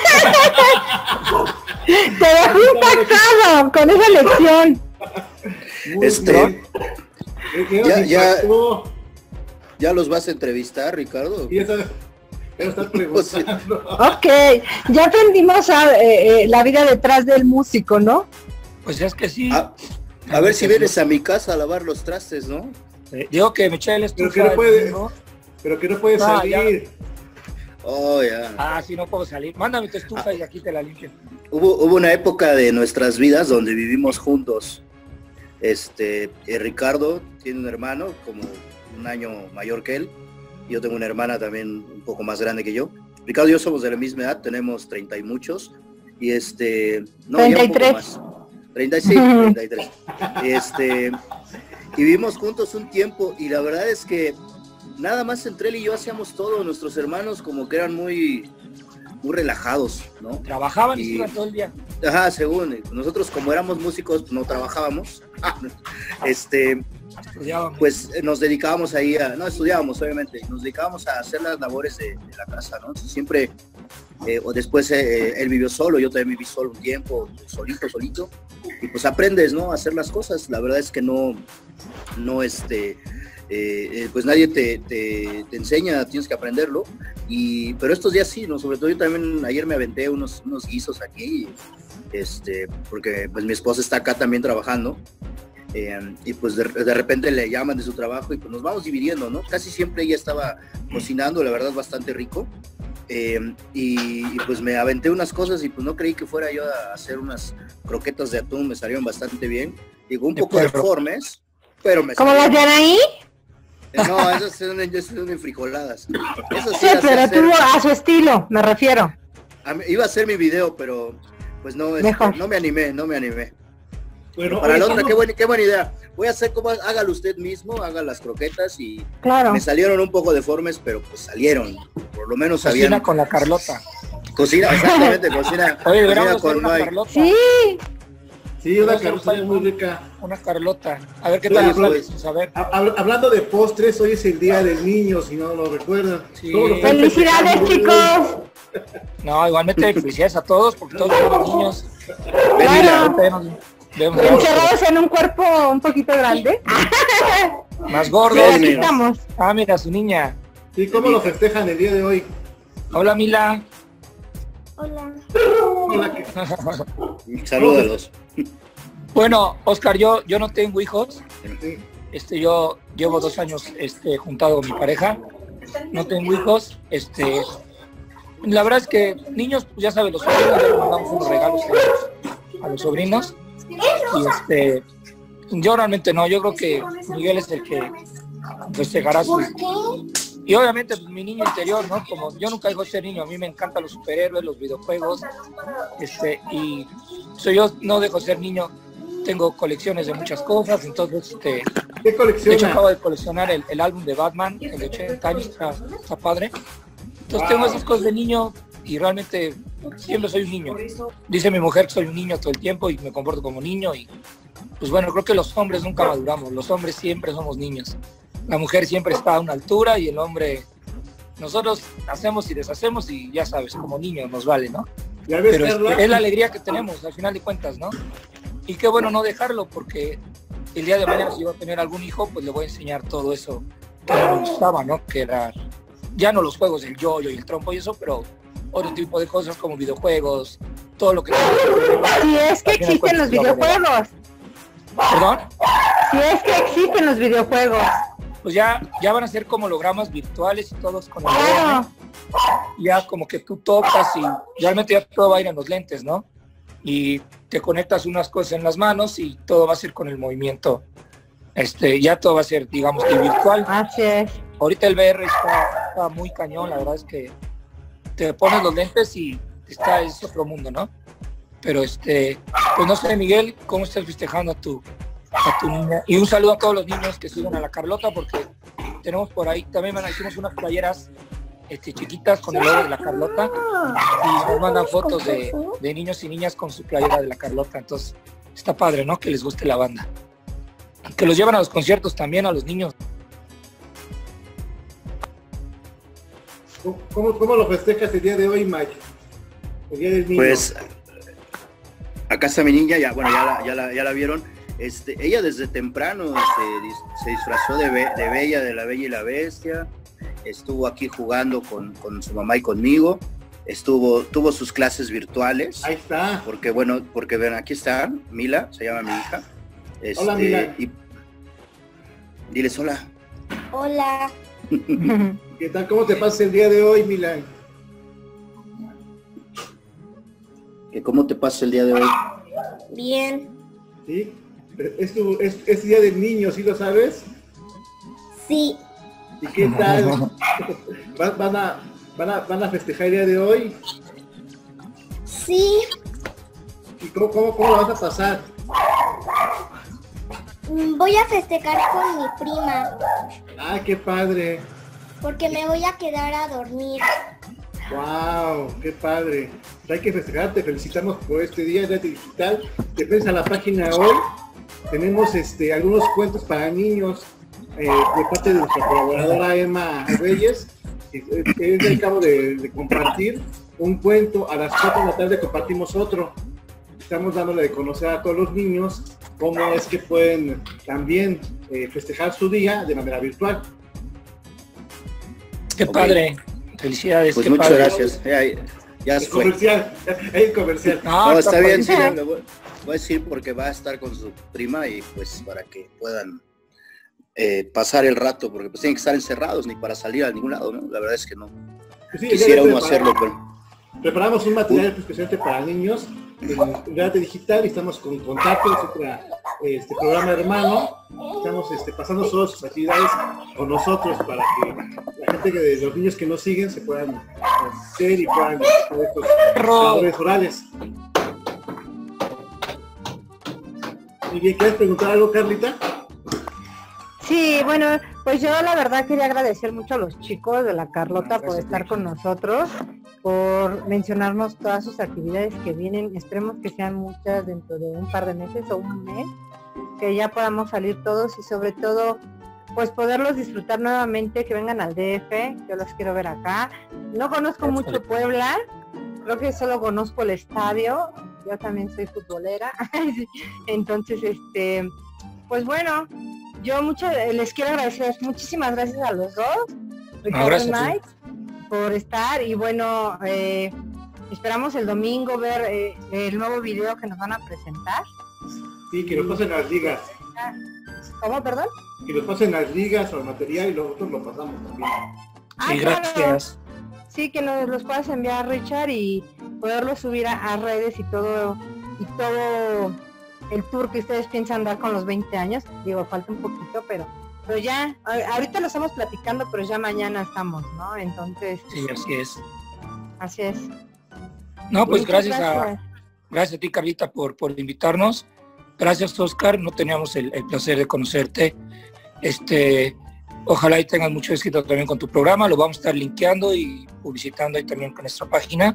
dejo impactado con esa lección. Este, ya, ya, impactó. ya los vas a entrevistar, Ricardo. Y esa, esa está preguntando. Ok, ya aprendimos a, eh, eh, la vida detrás del músico, ¿no? Pues es que sí. A, a ver si vienes a mi casa a lavar los trastes, ¿no? Eh, digo que me eché el estufa. Pero que no puede, ¿no? pero que no puede Ah, salir. Oh, ya. Ah, sí, no puedo salir. Mándame tu estufa ah. y aquí te la limpio. Hubo, hubo una época de nuestras vidas donde vivimos juntos. Este, eh, Ricardo tiene un hermano como un año mayor que él. Yo tengo una hermana también un poco más grande que yo. Ricardo y yo somos de la misma edad, tenemos treinta y muchos. Y este, no, treinta y tres. Ya un poco más. treinta y seis, treinta y tres. Este, y vivimos juntos un tiempo y la verdad es que nada más entre él y yo hacíamos todo. Nuestros hermanos como que eran muy, muy relajados, ¿no? Trabajaban y, y iban todo el día. Ajá, según. Nosotros como éramos músicos no trabajábamos. este, Estudiábamos. Pues nos dedicábamos ahí a, no estudiábamos obviamente, nos dedicábamos a hacer las labores de, de la casa, ¿no? Siempre, eh, o después eh, él vivió solo, yo también viví solo un tiempo, solito, solito, y pues aprendes, ¿no? A hacer las cosas. La verdad es que no, no este... Eh, eh, pues nadie te, te, te enseña, tienes que aprenderlo Y, pero estos días sí, ¿no? Sobre todo yo también ayer me aventé unos, unos guisos aquí, este, porque pues mi esposa está acá también trabajando, eh, y pues de, de repente le llaman de su trabajo y pues nos vamos dividiendo, ¿no? Casi siempre ella estaba cocinando, la verdad bastante rico, eh, y, y pues me aventé unas cosas y pues no creí que fuera yo a hacer unas croquetas de atún, me salieron bastante bien, digo un De poco perro. deformes, pero me ¿Cómo las salieron. ven ahí? No, esas son, esas son enfrijoladas. Esas Sí, las sé pero hacer. tú a su estilo, me refiero. A mí- iba a hacer mi video, pero pues no, este, Mejor. no me animé, no me animé. Bueno, Para oye, la otra, ¿cómo- qué buena, qué buena idea. Voy a hacer como hágalo usted mismo, haga las croquetas y Claro. me salieron un poco deformes, pero pues salieron. Por lo menos Cocina sabían. con la Carlota. Cocina, exactamente, cocina. Oye, cocina deberíamos hacer con una Mike. Carlota. Sí, Sí, una Vamos a carlota buscar muy rica. Una Carlota. A ver qué Oye, tal nos pues, sale, a ver. Ha- hab- Hablando de postres, hoy es el Día del Niño, si no lo recuerdan. Sí. ¿Cómo lo están felicidades, festejando? chicos. No, igualmente felicidades a todos, porque todos somos niños. Claro. Vemos Encerrados en un cuerpo un poquito grande. más gordos. Pero aquí estamos. Ah, mira, su niña. Sí, ¿cómo lo festejan el día de hoy? Hola, Mila. Hola. Hola, ¿qué- Salúdalos. Bueno, Oscar, yo, yo no tengo hijos. sí. Este, yo llevo dos años este, juntado con mi pareja. No tengo hijos. Este, la verdad es que niños, pues ya sabes, los sobrinos, ya les mandamos unos regalos a los, a los sobrinos. Y este, yo realmente no, yo creo que Miguel es el que festejará su... Y obviamente pues, mi niño interior, ¿no? Como yo nunca dejo de ser niño, a mí me encantan los superhéroes, los videojuegos, este, y so, yo no dejo de ser niño, tengo colecciones de muchas cosas, entonces, este, ¿Qué de hecho colecciona? acabo de coleccionar el, el álbum de Batman, el de ochenta años, está, está padre. Entonces tengo esas cosas de niño y realmente siempre soy un niño. Dice mi mujer que soy un niño todo el tiempo y me comporto como niño y pues bueno, creo que los hombres nunca maduramos, los hombres siempre somos niños. La mujer siempre está a una altura y el hombre, nosotros hacemos y deshacemos y ya sabes, como niños nos vale, ¿no? ¿Ya ves, Pero Carla? este, es la alegría que tenemos al final de cuentas, ¿no? Y qué bueno no dejarlo porque el día de mañana si yo voy a tener algún hijo, pues le voy a enseñar todo eso que no me gustaba, ¿no? Que era, ya no los juegos, el yoyo y el trompo y eso, pero otro tipo de cosas como videojuegos, todo lo que... Si es que existen los videojuegos. ¿Perdón? Si es que existen los videojuegos. Pues ya, ya van a ser como hologramas virtuales y todos con el Claro. V R. Ya como que tú tocas y realmente ya todo va a ir en los lentes, ¿no? Y te conectas unas cosas en las manos y todo va a ser con el movimiento. Este, ya todo va a ser, digamos, que virtual. Así es. Ahorita el V R está, está muy cañón, la verdad es que te pones los lentes y está, es otro mundo, ¿no? Pero este, pues no sé, Miguel, ¿cómo estás festejando a tu, a tu niña? Y un saludo a todos los niños que siguen a la Carlota, porque tenemos por ahí, también man, hicimos unas playeras este, chiquitas con el logo de la Carlota y nos mandan fotos de, de niños y niñas con su playera de la Carlota, entonces está padre, ¿no? Que les guste la banda. Que los llevan a los conciertos también a los niños. ¿Cómo, cómo lo festejas el día de hoy, Mike? El día del niño. Pues acá está mi niña, ya, bueno, ya la, ya la, ya la vieron. Este, ella desde temprano se, dis- se disfrazó de, Be- de Bella, de la Bella y la Bestia. Estuvo aquí jugando con, con su mamá y conmigo. Estuvo, tuvo sus clases virtuales. Ahí está. Porque bueno, porque ven, aquí está Mila, se llama mi hija. Este, Hola, Mila. Y, diles hola. Hola. ¿Qué tal? ¿Cómo te pasa el día de hoy, Milan? ¿Que ¿Cómo te pasa el día de hoy? Bien. ¿Sí? Es, tu, es, es día del niño, ¿sí lo sabes? Sí. ¿Y qué tal? ¿Van, van, a, van, a, ¿Van a festejar el día de hoy? Sí. ¿Y cómo, cómo, cómo lo vas a pasar? Mm, Voy a festejar con mi prima ¡Ah, qué padre! porque me voy a quedar a dormir. ¡Wow! ¡Qué padre! Hay que festejar, te felicitamos por este día de arte digital. Te ves a la página hoy. Tenemos este algunos cuentos para niños eh, de parte de nuestra colaboradora Emma Reyes. que que es el cabo de, de compartir un cuento. A las cuatro de la tarde compartimos otro. Estamos dándole de conocer a todos los niños cómo es que pueden también eh, festejar su día de manera virtual. Qué Ok. padre. Felicidades. Pues qué muchas padre. gracias. Ya, ya El se fue. comercial, el comercial. No, No, está bien, sí, padrísimo. le voy, voy a decir porque va a estar con su prima y pues para que puedan eh, pasar el rato, porque pues tienen que estar encerrados ni para salir a ningún lado, ¿no? La verdad es que no. Pues sí, Quisiera ya uno preparamos- hacerlo, pero Preparamos un material especialmente para niños en Realidad Digital y estamos con Contacto, es otro este, programa hermano. Estamos este, pasando todas sus actividades con nosotros para que la gente, que de los niños que nos siguen, se puedan hacer y puedan hacer estos valores orales. Muy bien, ¿quieres preguntar algo, Carlita? Sí, bueno, pues yo la verdad quería agradecer mucho a los chicos de la Carlota por estar con nosotros, por mencionarnos todas sus actividades que vienen. Esperemos que sean muchas dentro de un par de meses o un mes, que ya podamos salir todos y sobre todo pues poderlos disfrutar nuevamente, que vengan al D F, yo los quiero ver acá. No conozco mucho Puebla, creo que solo conozco el estadio, yo también soy futbolera, entonces este, pues bueno, yo mucho, les quiero agradecer, muchísimas gracias a los dos, Ricardo gracias, y Mike, por estar y bueno, eh, esperamos el domingo ver eh, el nuevo video que nos van a presentar. Sí, que nos pasen las ligas. ¿Cómo, perdón? Que nos pasen las ligas o el material y nosotros lo pasamos también. Ah, Sí, claro. gracias. Sí, que nos los puedas enviar, Richard, y poderlos subir a, a redes y todo, y todo el tour que ustedes piensan dar con los veinte años. Digo, falta un poquito, pero pero ya, a- ahorita lo estamos platicando, pero ya mañana estamos, ¿no? Entonces, Sí, así es. así es. No, pues Muchas gracias a, gracias a ti, Carlita, por, por invitarnos. Gracias, Oscar. No teníamos el, el placer de conocerte. Este, ojalá y tengas mucho éxito también con tu programa. Lo vamos a estar linkeando y publicitando ahí también con nuestra página.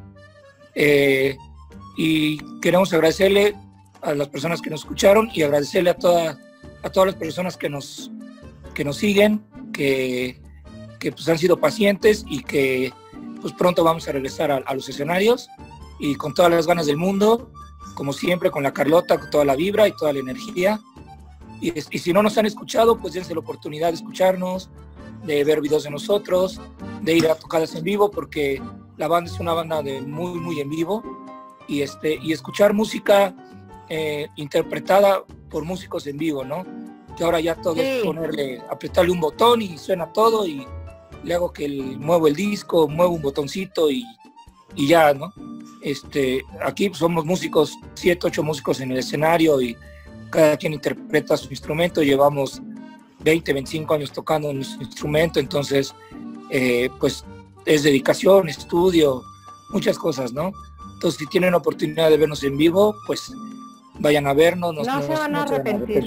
Eh, y queremos agradecerle a las personas que nos escucharon y agradecerle a, toda, a todas las personas que nos, que nos siguen, que, que pues han sido pacientes y que pues pronto vamos a regresar a, a los escenarios y con todas las ganas del mundo, como siempre, con la Carlota, con toda la vibra y toda la energía. Y, y si no nos han escuchado, pues dense la oportunidad de escucharnos, de ver videos de nosotros, de ir a tocadas en vivo, porque la banda es una banda de muy, muy en vivo, y, este, y escuchar música eh, interpretada por músicos en vivo, ¿no? Que ahora ya todo Sí. es ponerle, apretarle un botón y suena todo, y le hago que el, muevo el disco, muevo un botoncito y, y ya, ¿no? Este, aquí somos músicos, siete, ocho músicos en el escenario y cada quien interpreta su instrumento. Llevamos veinte, veinticinco años tocando nuestro instrumento, entonces eh, pues es dedicación, estudio, muchas cosas, ¿no? Entonces si tienen la oportunidad de vernos en vivo, pues vayan a vernos. No se van a arrepentir.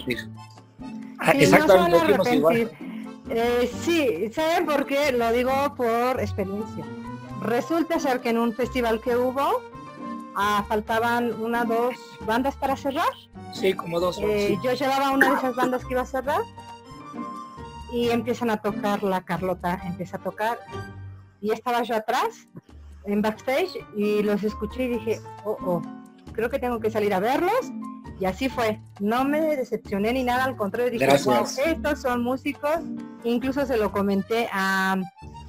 Ah, Sí, exactamente, no se van a decimos igual. arrepentir. Eh, sí, ¿saben por qué? Lo digo por experiencia. Resulta ser que en un festival que hubo, ah, faltaban una dos bandas para cerrar. Sí, como dos. Eh, sí. Yo llevaba una de esas bandas que iba a cerrar y empiezan a tocar, la Carlota empieza a tocar y estaba yo atrás en backstage y los escuché y dije, oh, oh, creo que tengo que salir a verlos. Y así fue, no me decepcioné ni nada, al contrario, dije, Gracias. wow, estos son músicos. Incluso se lo comenté a,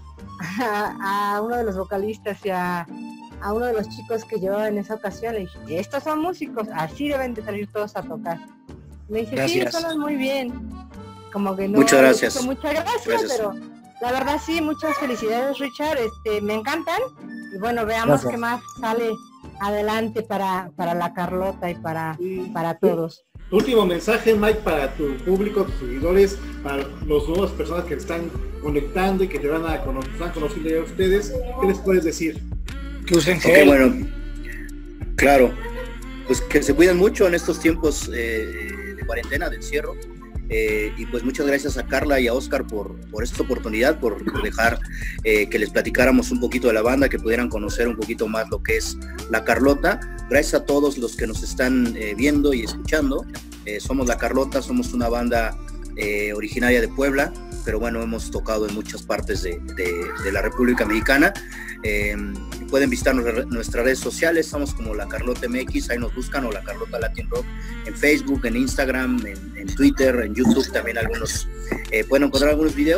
a, a uno de los vocalistas y a, a uno de los chicos que llevaba en esa ocasión. Le dije, estos son músicos, así deben de salir todos a tocar. Me dice, Gracias. sí, suenan muy bien. Como que no, Muchas gracias. dijo, muchas gracias, Gracias. pero la verdad sí, muchas felicidades, Richard, este, me encantan. Y bueno, veamos Gracias. qué más sale adelante para, para la Carlota y para, Sí. para todos. Último mensaje, Mike, para tu público, tus seguidores, para los nuevas personas que están conectando y que te van a conocer, están conociendo ya a ustedes. ¿Qué les puedes decir? Que usen Ok, gel. bueno, claro, pues que se cuiden mucho en estos tiempos eh, de cuarentena, de encierro, eh, y pues muchas gracias a Carla y a Oscar por, por esta oportunidad, por, por dejar eh, que les platicáramos un poquito de la banda, que pudieran conocer un poquito más lo que es la Carlota. Gracias a todos los que nos están eh, viendo y escuchando. Eh, somos la Carlota, somos una banda eh, originaria de Puebla, pero bueno, hemos tocado en muchas partes de, de, de la República Mexicana. Eh, pueden visitar nuestra, nuestras redes sociales, estamos como La Carlota M X, ahí nos buscan, o La Carlota Latin Rock, en Facebook, en Instagram, en, en Twitter, en YouTube también algunos, eh, pueden encontrar algunos videos.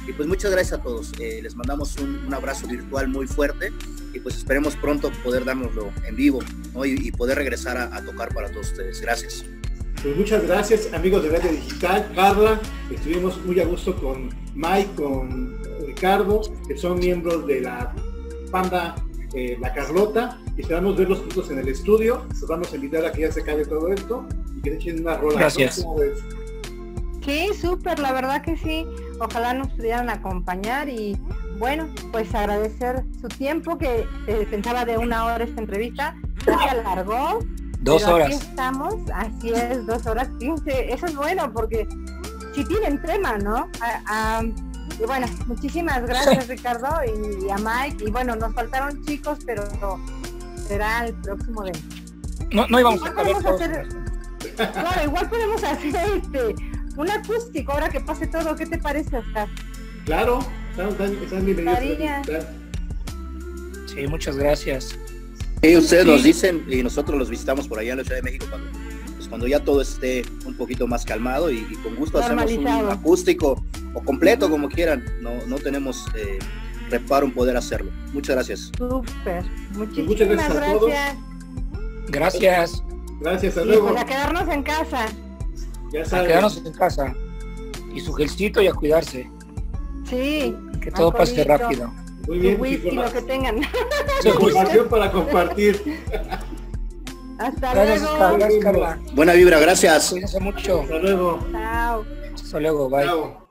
Y pues muchas gracias a todos. Eh, les mandamos un, un abrazo virtual muy fuerte y pues esperemos pronto poder dárnoslo en vivo, ¿no? y, y poder regresar a, a tocar para todos ustedes. Gracias. Pues muchas gracias, amigos de Radio Digital. Carla, estuvimos muy a gusto con Mike, con Ricardo, que son miembros de la banda eh, La Carlota. Esperamos verlos juntos en el estudio. Los vamos a invitar a que ya se acabe todo esto y que se echen una rola. Gracias. Sí, súper, la verdad que sí. Ojalá nos pudieran acompañar y bueno, pues agradecer su tiempo, que eh, pensaba de una hora esta entrevista, ya se alargó. Dos pero horas. Aquí estamos, así es, dos horas quince. Eso es bueno porque si tienen tema, ¿no? A, a, y bueno, muchísimas gracias Ricardo y a Mike. Y bueno, nos faltaron chicos, pero será el próximo de. No, no íbamos a Igual acabar podemos todos. hacer, claro, igual podemos hacer este un acústico ahora que pase todo. ¿Qué te parece, Oscar? Claro, están, están, están bienvenidos. María. Sí, muchas gracias. Y ustedes Sí. nos dicen y nosotros los visitamos por allá en la Ciudad de México cuando, pues cuando ya todo esté un poquito más calmado y, y con gusto hacemos un Normalizado. acústico o completo como quieran. No, no tenemos eh, reparo en poder hacerlo. Muchas gracias. Súper, muchísimas Muchas gracias a todos. gracias. Gracias. Gracias, hasta Y luego. pues a quedarnos en casa. Ya A saben. quedarnos en casa. Y su gelcito y a cuidarse. Sí. Que todo pase alcoholito, rápido. Muy su bien, whisky, lo que tengan. información para compartir. Hasta Gracias, luego. Carla. Gracias, Carla. Buena vibra, gracias. Cuídense mucho. Hasta luego. Chao. Hasta luego. Bye. Chao.